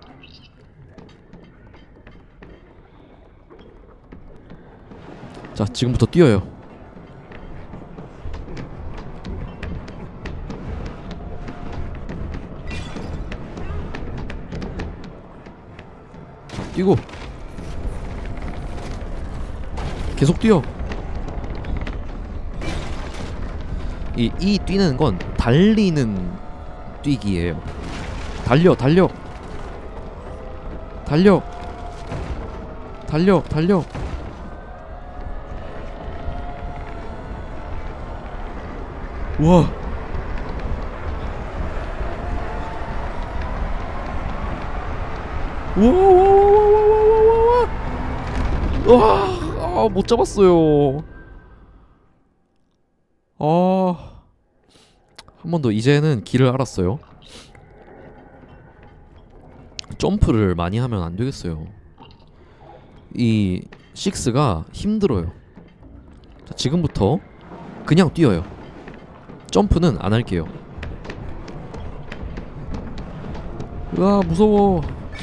Speaker 1: 자 지금부터 뛰어요. 자 뛰고 계속 뛰어. 이, 이 뛰는 건 달리는 뛰기예요. 달려 달려 달려 달려 달려. 우와 우와와와와와와와와 와, 아, 못 잡았어요. 아, 한 번 더. 이제는 길을 알았어요. 점프를 많이 하면 안 되겠어요. 이 식스가 힘들어요. 자, 지금부터 그냥 뛰어요. 점프는 안 할게요. 으아 무서워.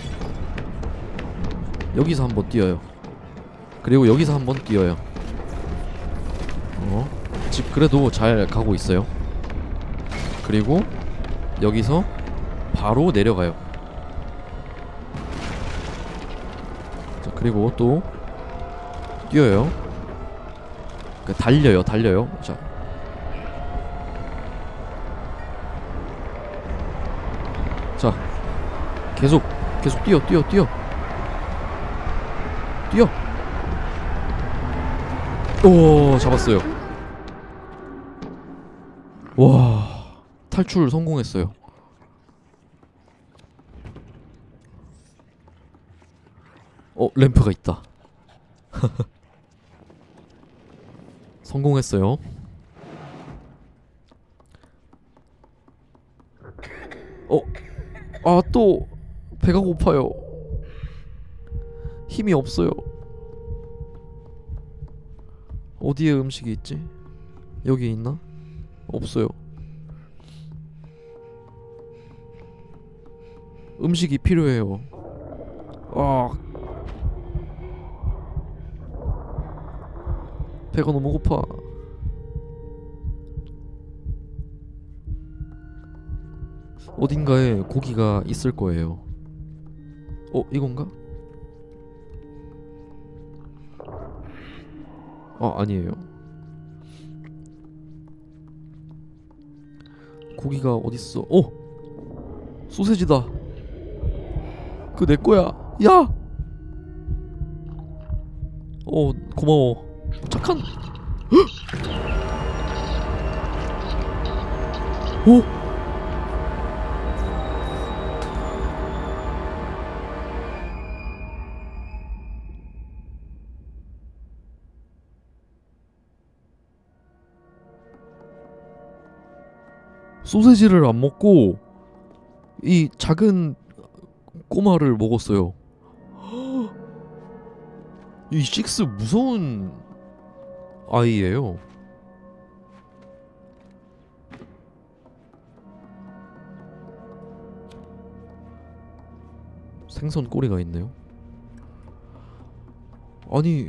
Speaker 1: 여기서 한번 뛰어요. 그리고 여기서 한번 뛰어요. 어, 집 그래도 잘 가고 있어요. 그리고 여기서 바로 내려가요. 자 그리고 또 뛰어요. 그 달려요 달려요. 자 자 계속 계속 뛰어 뛰어 뛰어 뛰어. 오 잡았어요. 와 탈출 성공했어요. 어 램프가 있다. 성공했어요. 어 아 또 배가 고파요. 힘이 없어요. 어디에 음식이 있지? 여기 있나? 없어요. 음식이 필요해요. 아 배가 너무 고파. 어딘가에 고기가 있을 거예요. 어 이건가? 아 아니에요. 고기가 어딨어? 어! 소세지다. 그거 내 거야. 야! 어 고마워. 착한. 어? 소세지를 안 먹고 이 작은 꼬마를 먹었어요. 이 식스 무서운 아이예요. 생선 꼬리가 있네요. 아니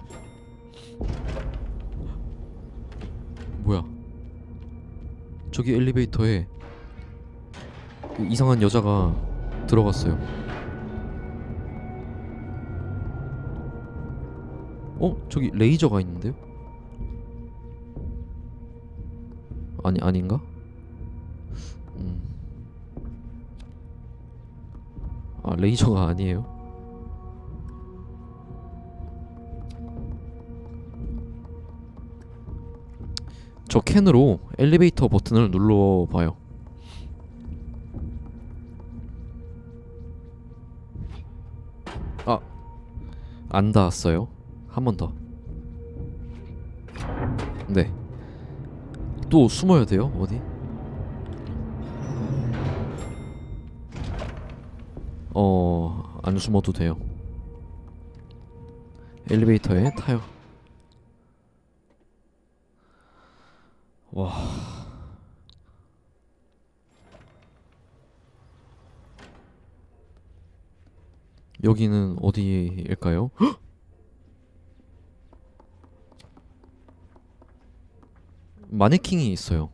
Speaker 1: 뭐야? 저기 엘리베이터에 그 이상한 여자가 들어갔어요. 어? 저기 레이저가 있는데요? 아니 아닌가? 음. 아 레이저가 아니에요. 저 캔으로 엘리베이터 버튼을 눌러봐요. 아, 안 닿았어요. 한 번 더. 네. 또 숨어야 돼요? 어디? 어... 안 숨어도 돼요. 엘리베이터에 타요. 와... 여기는 어디일까요? 헉! 마네킹이 있어요.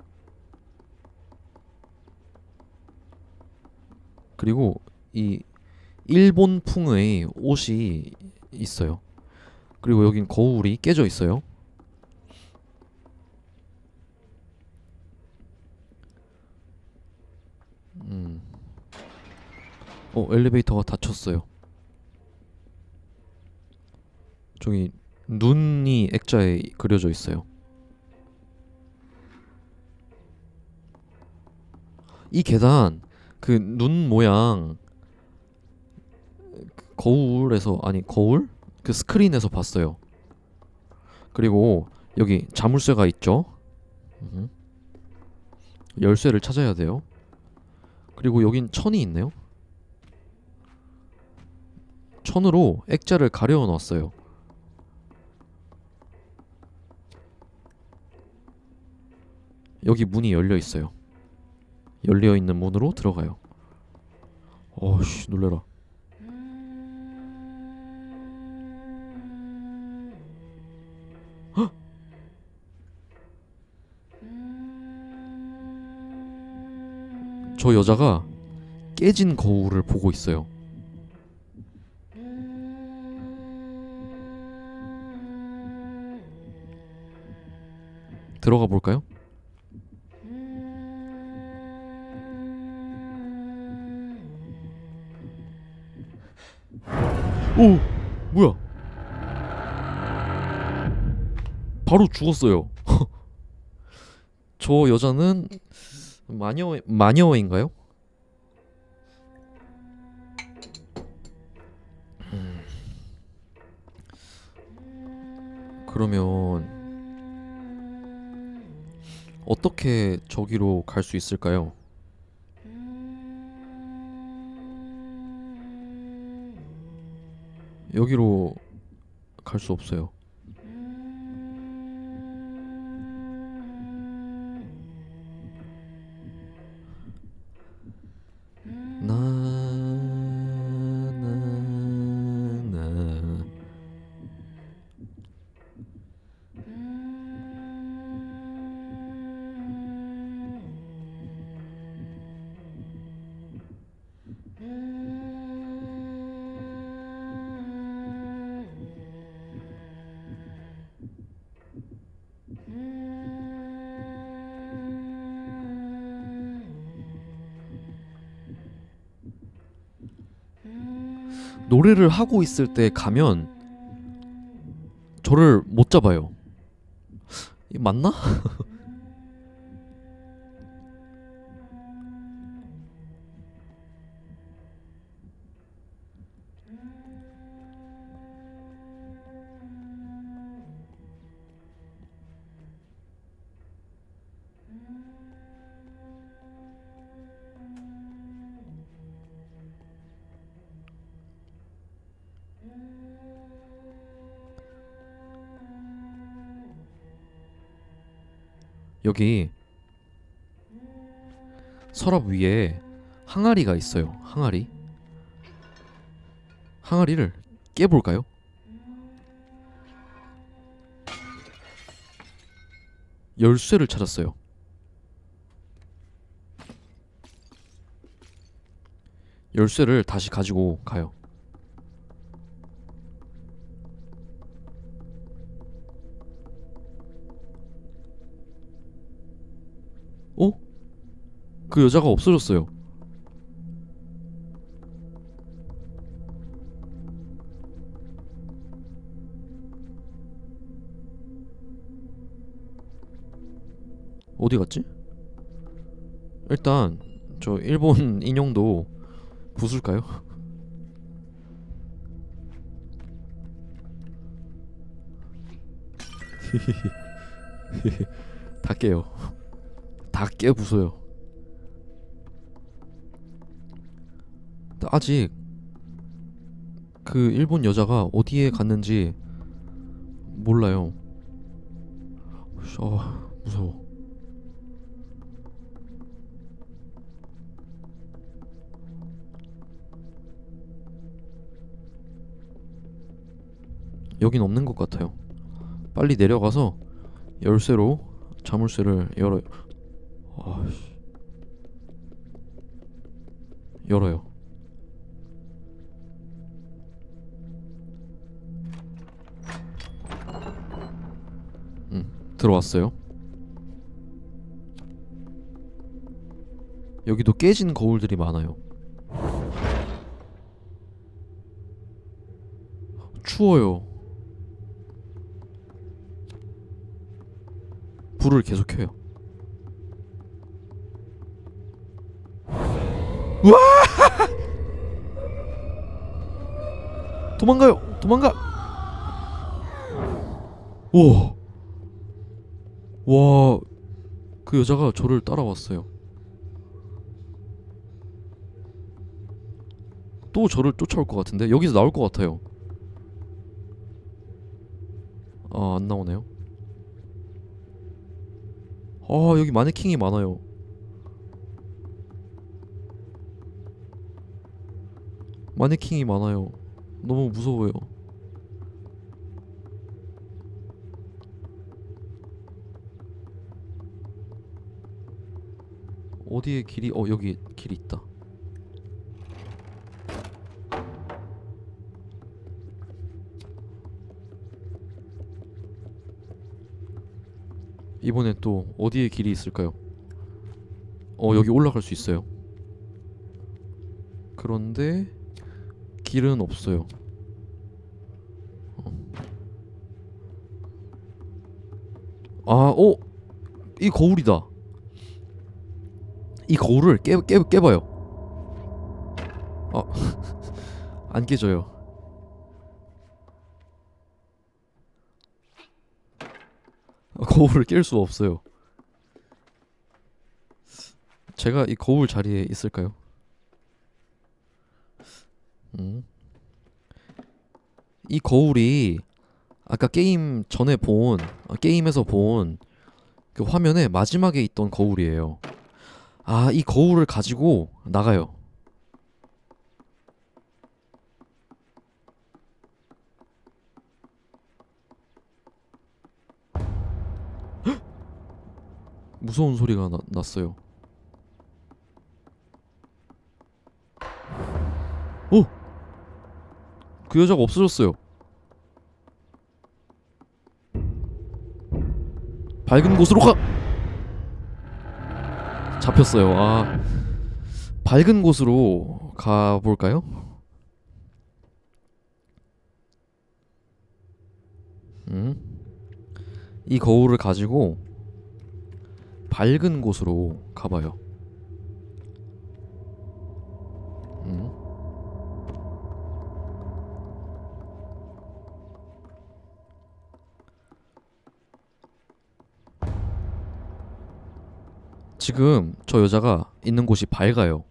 Speaker 1: 그리고 이 일본풍의 옷이 있어요. 그리고 여긴 거울이 깨져 있어요. 음. 어, 엘리베이터가 닫혔어요. 저기 눈이 액자에 그려져 있어요. 이 계단 그 눈 모양 거울에서 아니 거울? 그 스크린에서 봤어요. 그리고 여기 자물쇠가 있죠. 음. 열쇠를 찾아야 돼요. 그리고 여긴 천이 있네요. 천으로 액자를 가려 놨어요. 여기 문이 열려 있어요. 열려 있는 문으로 들어가요. 어씨 놀래라. 헉! 저 여자가 깨진 거울을 보고 있어요. 들어가 볼까요? 오! 뭐야? 바로 죽었어요. 저 여자는 마녀 마녀인가요? 음. 그러면 어떻게 저기로 갈 수 있을까요? 여기로 갈 수 없어요. 나, 나, 나. 노래를 하고 있을 때 가면 저를 못 잡아요. 이 맞나? 여기 서랍 위에 항아리가 있어요. 항아리. 항아리를 깨볼까요? 열쇠를 찾았어요. 열쇠를 다시 가지고 가요. 어? 그 여자가 없어졌어요. 어디 갔지? 일단 저 일본 인형도 부술까요? 다 깨요. 다 깨 부숴요. 아직 그 일본 여자가 어디에 갔는지 몰라요. 아 무서워. 여긴 없는 것 같아요. 빨리 내려가서 열쇠로 자물쇠를 열어요. 아씨. 열어요. 음, 들어왔어요. 여기도 깨진 거울들이 많아요. 추워요. 불을 계속 켜요. 우와! 도망가요. 도망가. 오. 와. 그 여자가 저를 따라왔어요. 또 저를 쫓아올 것 같은데 여기서 나올 것 같아요. 아, 안 나오네요. 아, 여기 마네킹이 많아요. 마네킹이 많아요. 너무 무서워요. 어디에 길이? 어, 여기 길이 있다. 이번엔 또 어디에 길이 있을까요? 어, 여기 올라갈 수 있어요. 그런데 길은 없어요. 어. 아, 어? 이 거울이다. 이 거울을 깨, 깨, 깨봐요. 아, 안 깨져요. 거울을 깰 수 없어요. 제가 이 거울 자리에 있을까요? 음. 이 거울이 아까 게임 전에 본 아, 게임에서 본 그 화면에 마지막에 있던 거울이에요. 아, 이 거울을 가지고 나가요. 무서운 소리가 나, 났어요. 오! 그 여자가 없어졌어요. 밝은 곳으로 가! 잡혔어요. 아, 밝은 곳으로 가볼까요? 음? 이 거울을 가지고 밝은 곳으로 가봐요. 음? 지금 저 여자가 있는 곳이 밝아요.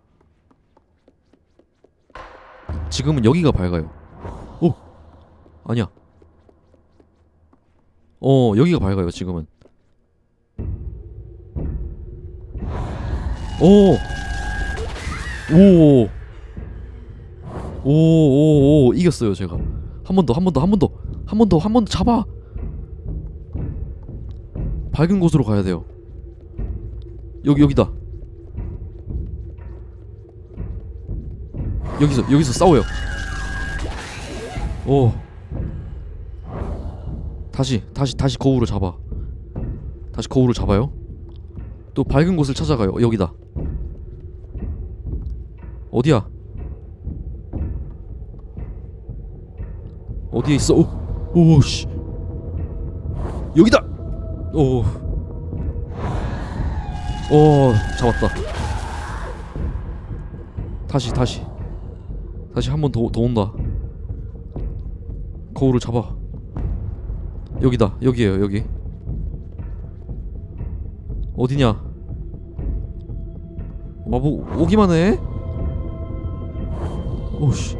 Speaker 1: 지금은 여기가 밝아요. 오! 아니야. 어, 여기가 밝아요, 지금은. 오! 오! 오, 오, 오, 이겼어요, 제가. 한 번 더, 한 번 더, 한 번 더, 한 번 더, 한 번 더 잡아! 밝은 곳으로 가야 돼요. 여기, 여기다. 여기서 여기서 싸워요. 오. 다시 다시 다시 거울을 잡아. 다시 거울을 잡아요. 또 밝은 곳을 찾아가요. 여기다. 어디야? 어디에 있어? 오, 오, 씨. 여기다. 오, 오, 잡았다. 다시, 다시, 다시 한 번 더, 더 온다. 거울을 잡아. 여기다, 여기에요, 여기. 어디냐? 와보 오기만 해. 오씨.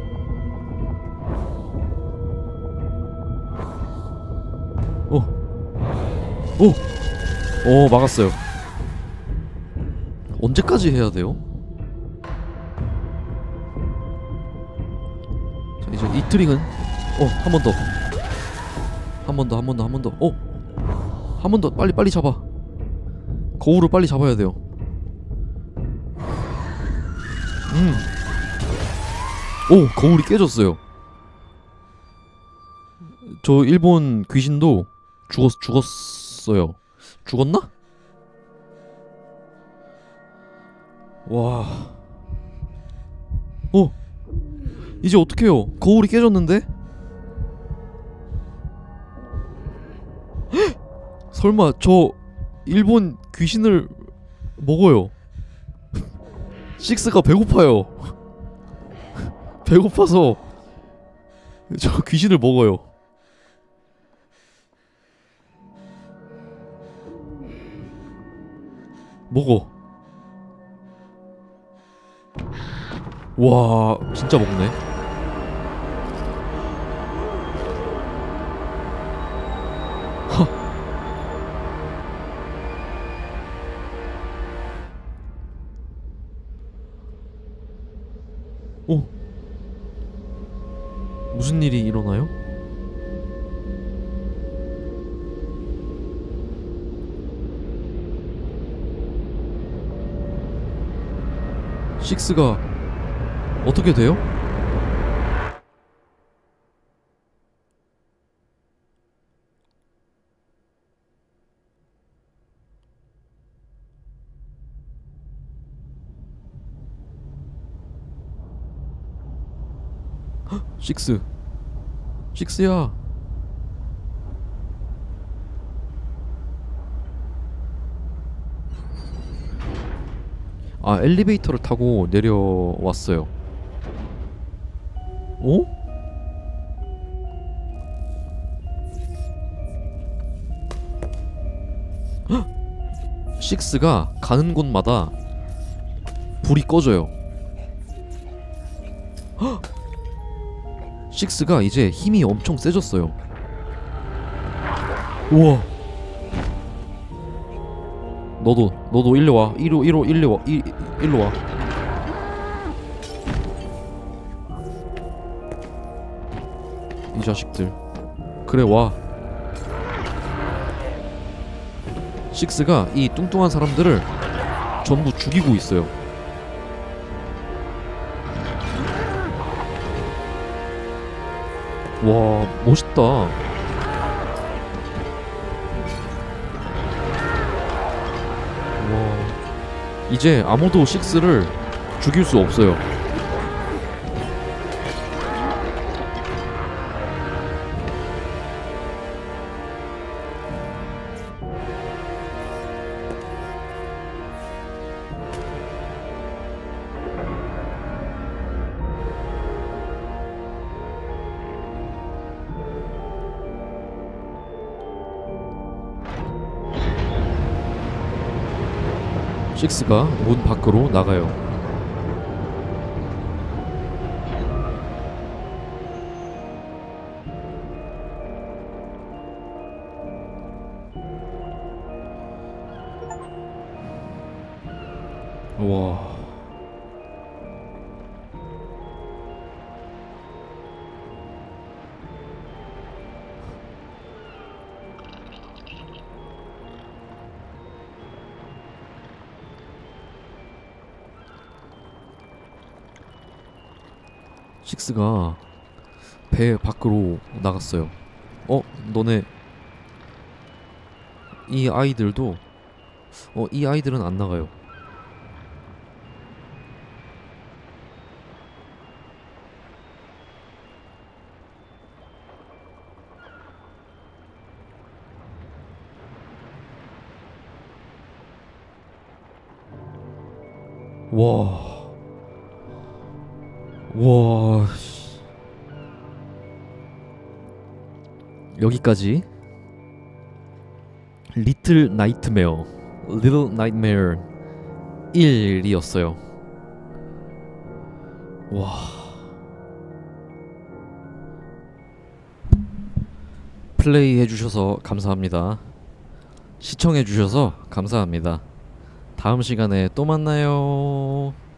Speaker 1: 어. 오. 오, 막았어요. 언제까지 해야 돼요? 자, 이제 이 트릭은 어, 한 번 더. 한 번 더, 한 번 더, 한 번 더. 어. 한 번 더. 빨리 빨리 잡아. 거울을 빨리 잡아야 돼요. 음. 오, 거울이 깨졌어요. 저 일본 귀신도 죽었 죽었어요. 죽었나? 와. 어. 이제 어떡해요? 거울이 깨졌는데? 헉! 설마 저 일본 귀신을 먹어요. 식스가 배고파요. 배고파서 저 귀신을 먹어요. 먹어. 와, 진짜 먹네. 하. 오. 무슨 일이 일어나요? 식스가 어떻게 돼요? 헉, 식스. 식스야. 아, 엘리베이터를 타고 내려왔어요. 어? 헉! 식스가 가는 곳마다 불이 꺼져요. 헉! 식스가 이제 힘이 엄청 세졌어요. 우와. 너도 너도 일로 와. 일로 일로 일로 와. 일, 일로 와. 이 자식들. 그래, 와. 식스가 이 뚱뚱한 사람들을 전부 죽이고 있어요. 와, 멋있다. 와, 이제 아무도 식스를 죽일 수 없어요. 식스가 문 밖으로 나가요. 와. 식스가 배 밖으로 나갔어요. 어? 너네 이 아이들도 어, 이 아이들은 안 나가요. 와. 와. 씨. 여기까지 리틀 나이트메어 리틀 나이트메어 일이었어요. 와. 플레이 해주셔서 감사합니다. 시청해주셔서 감사합니다. 다음 시간에 또 만나요.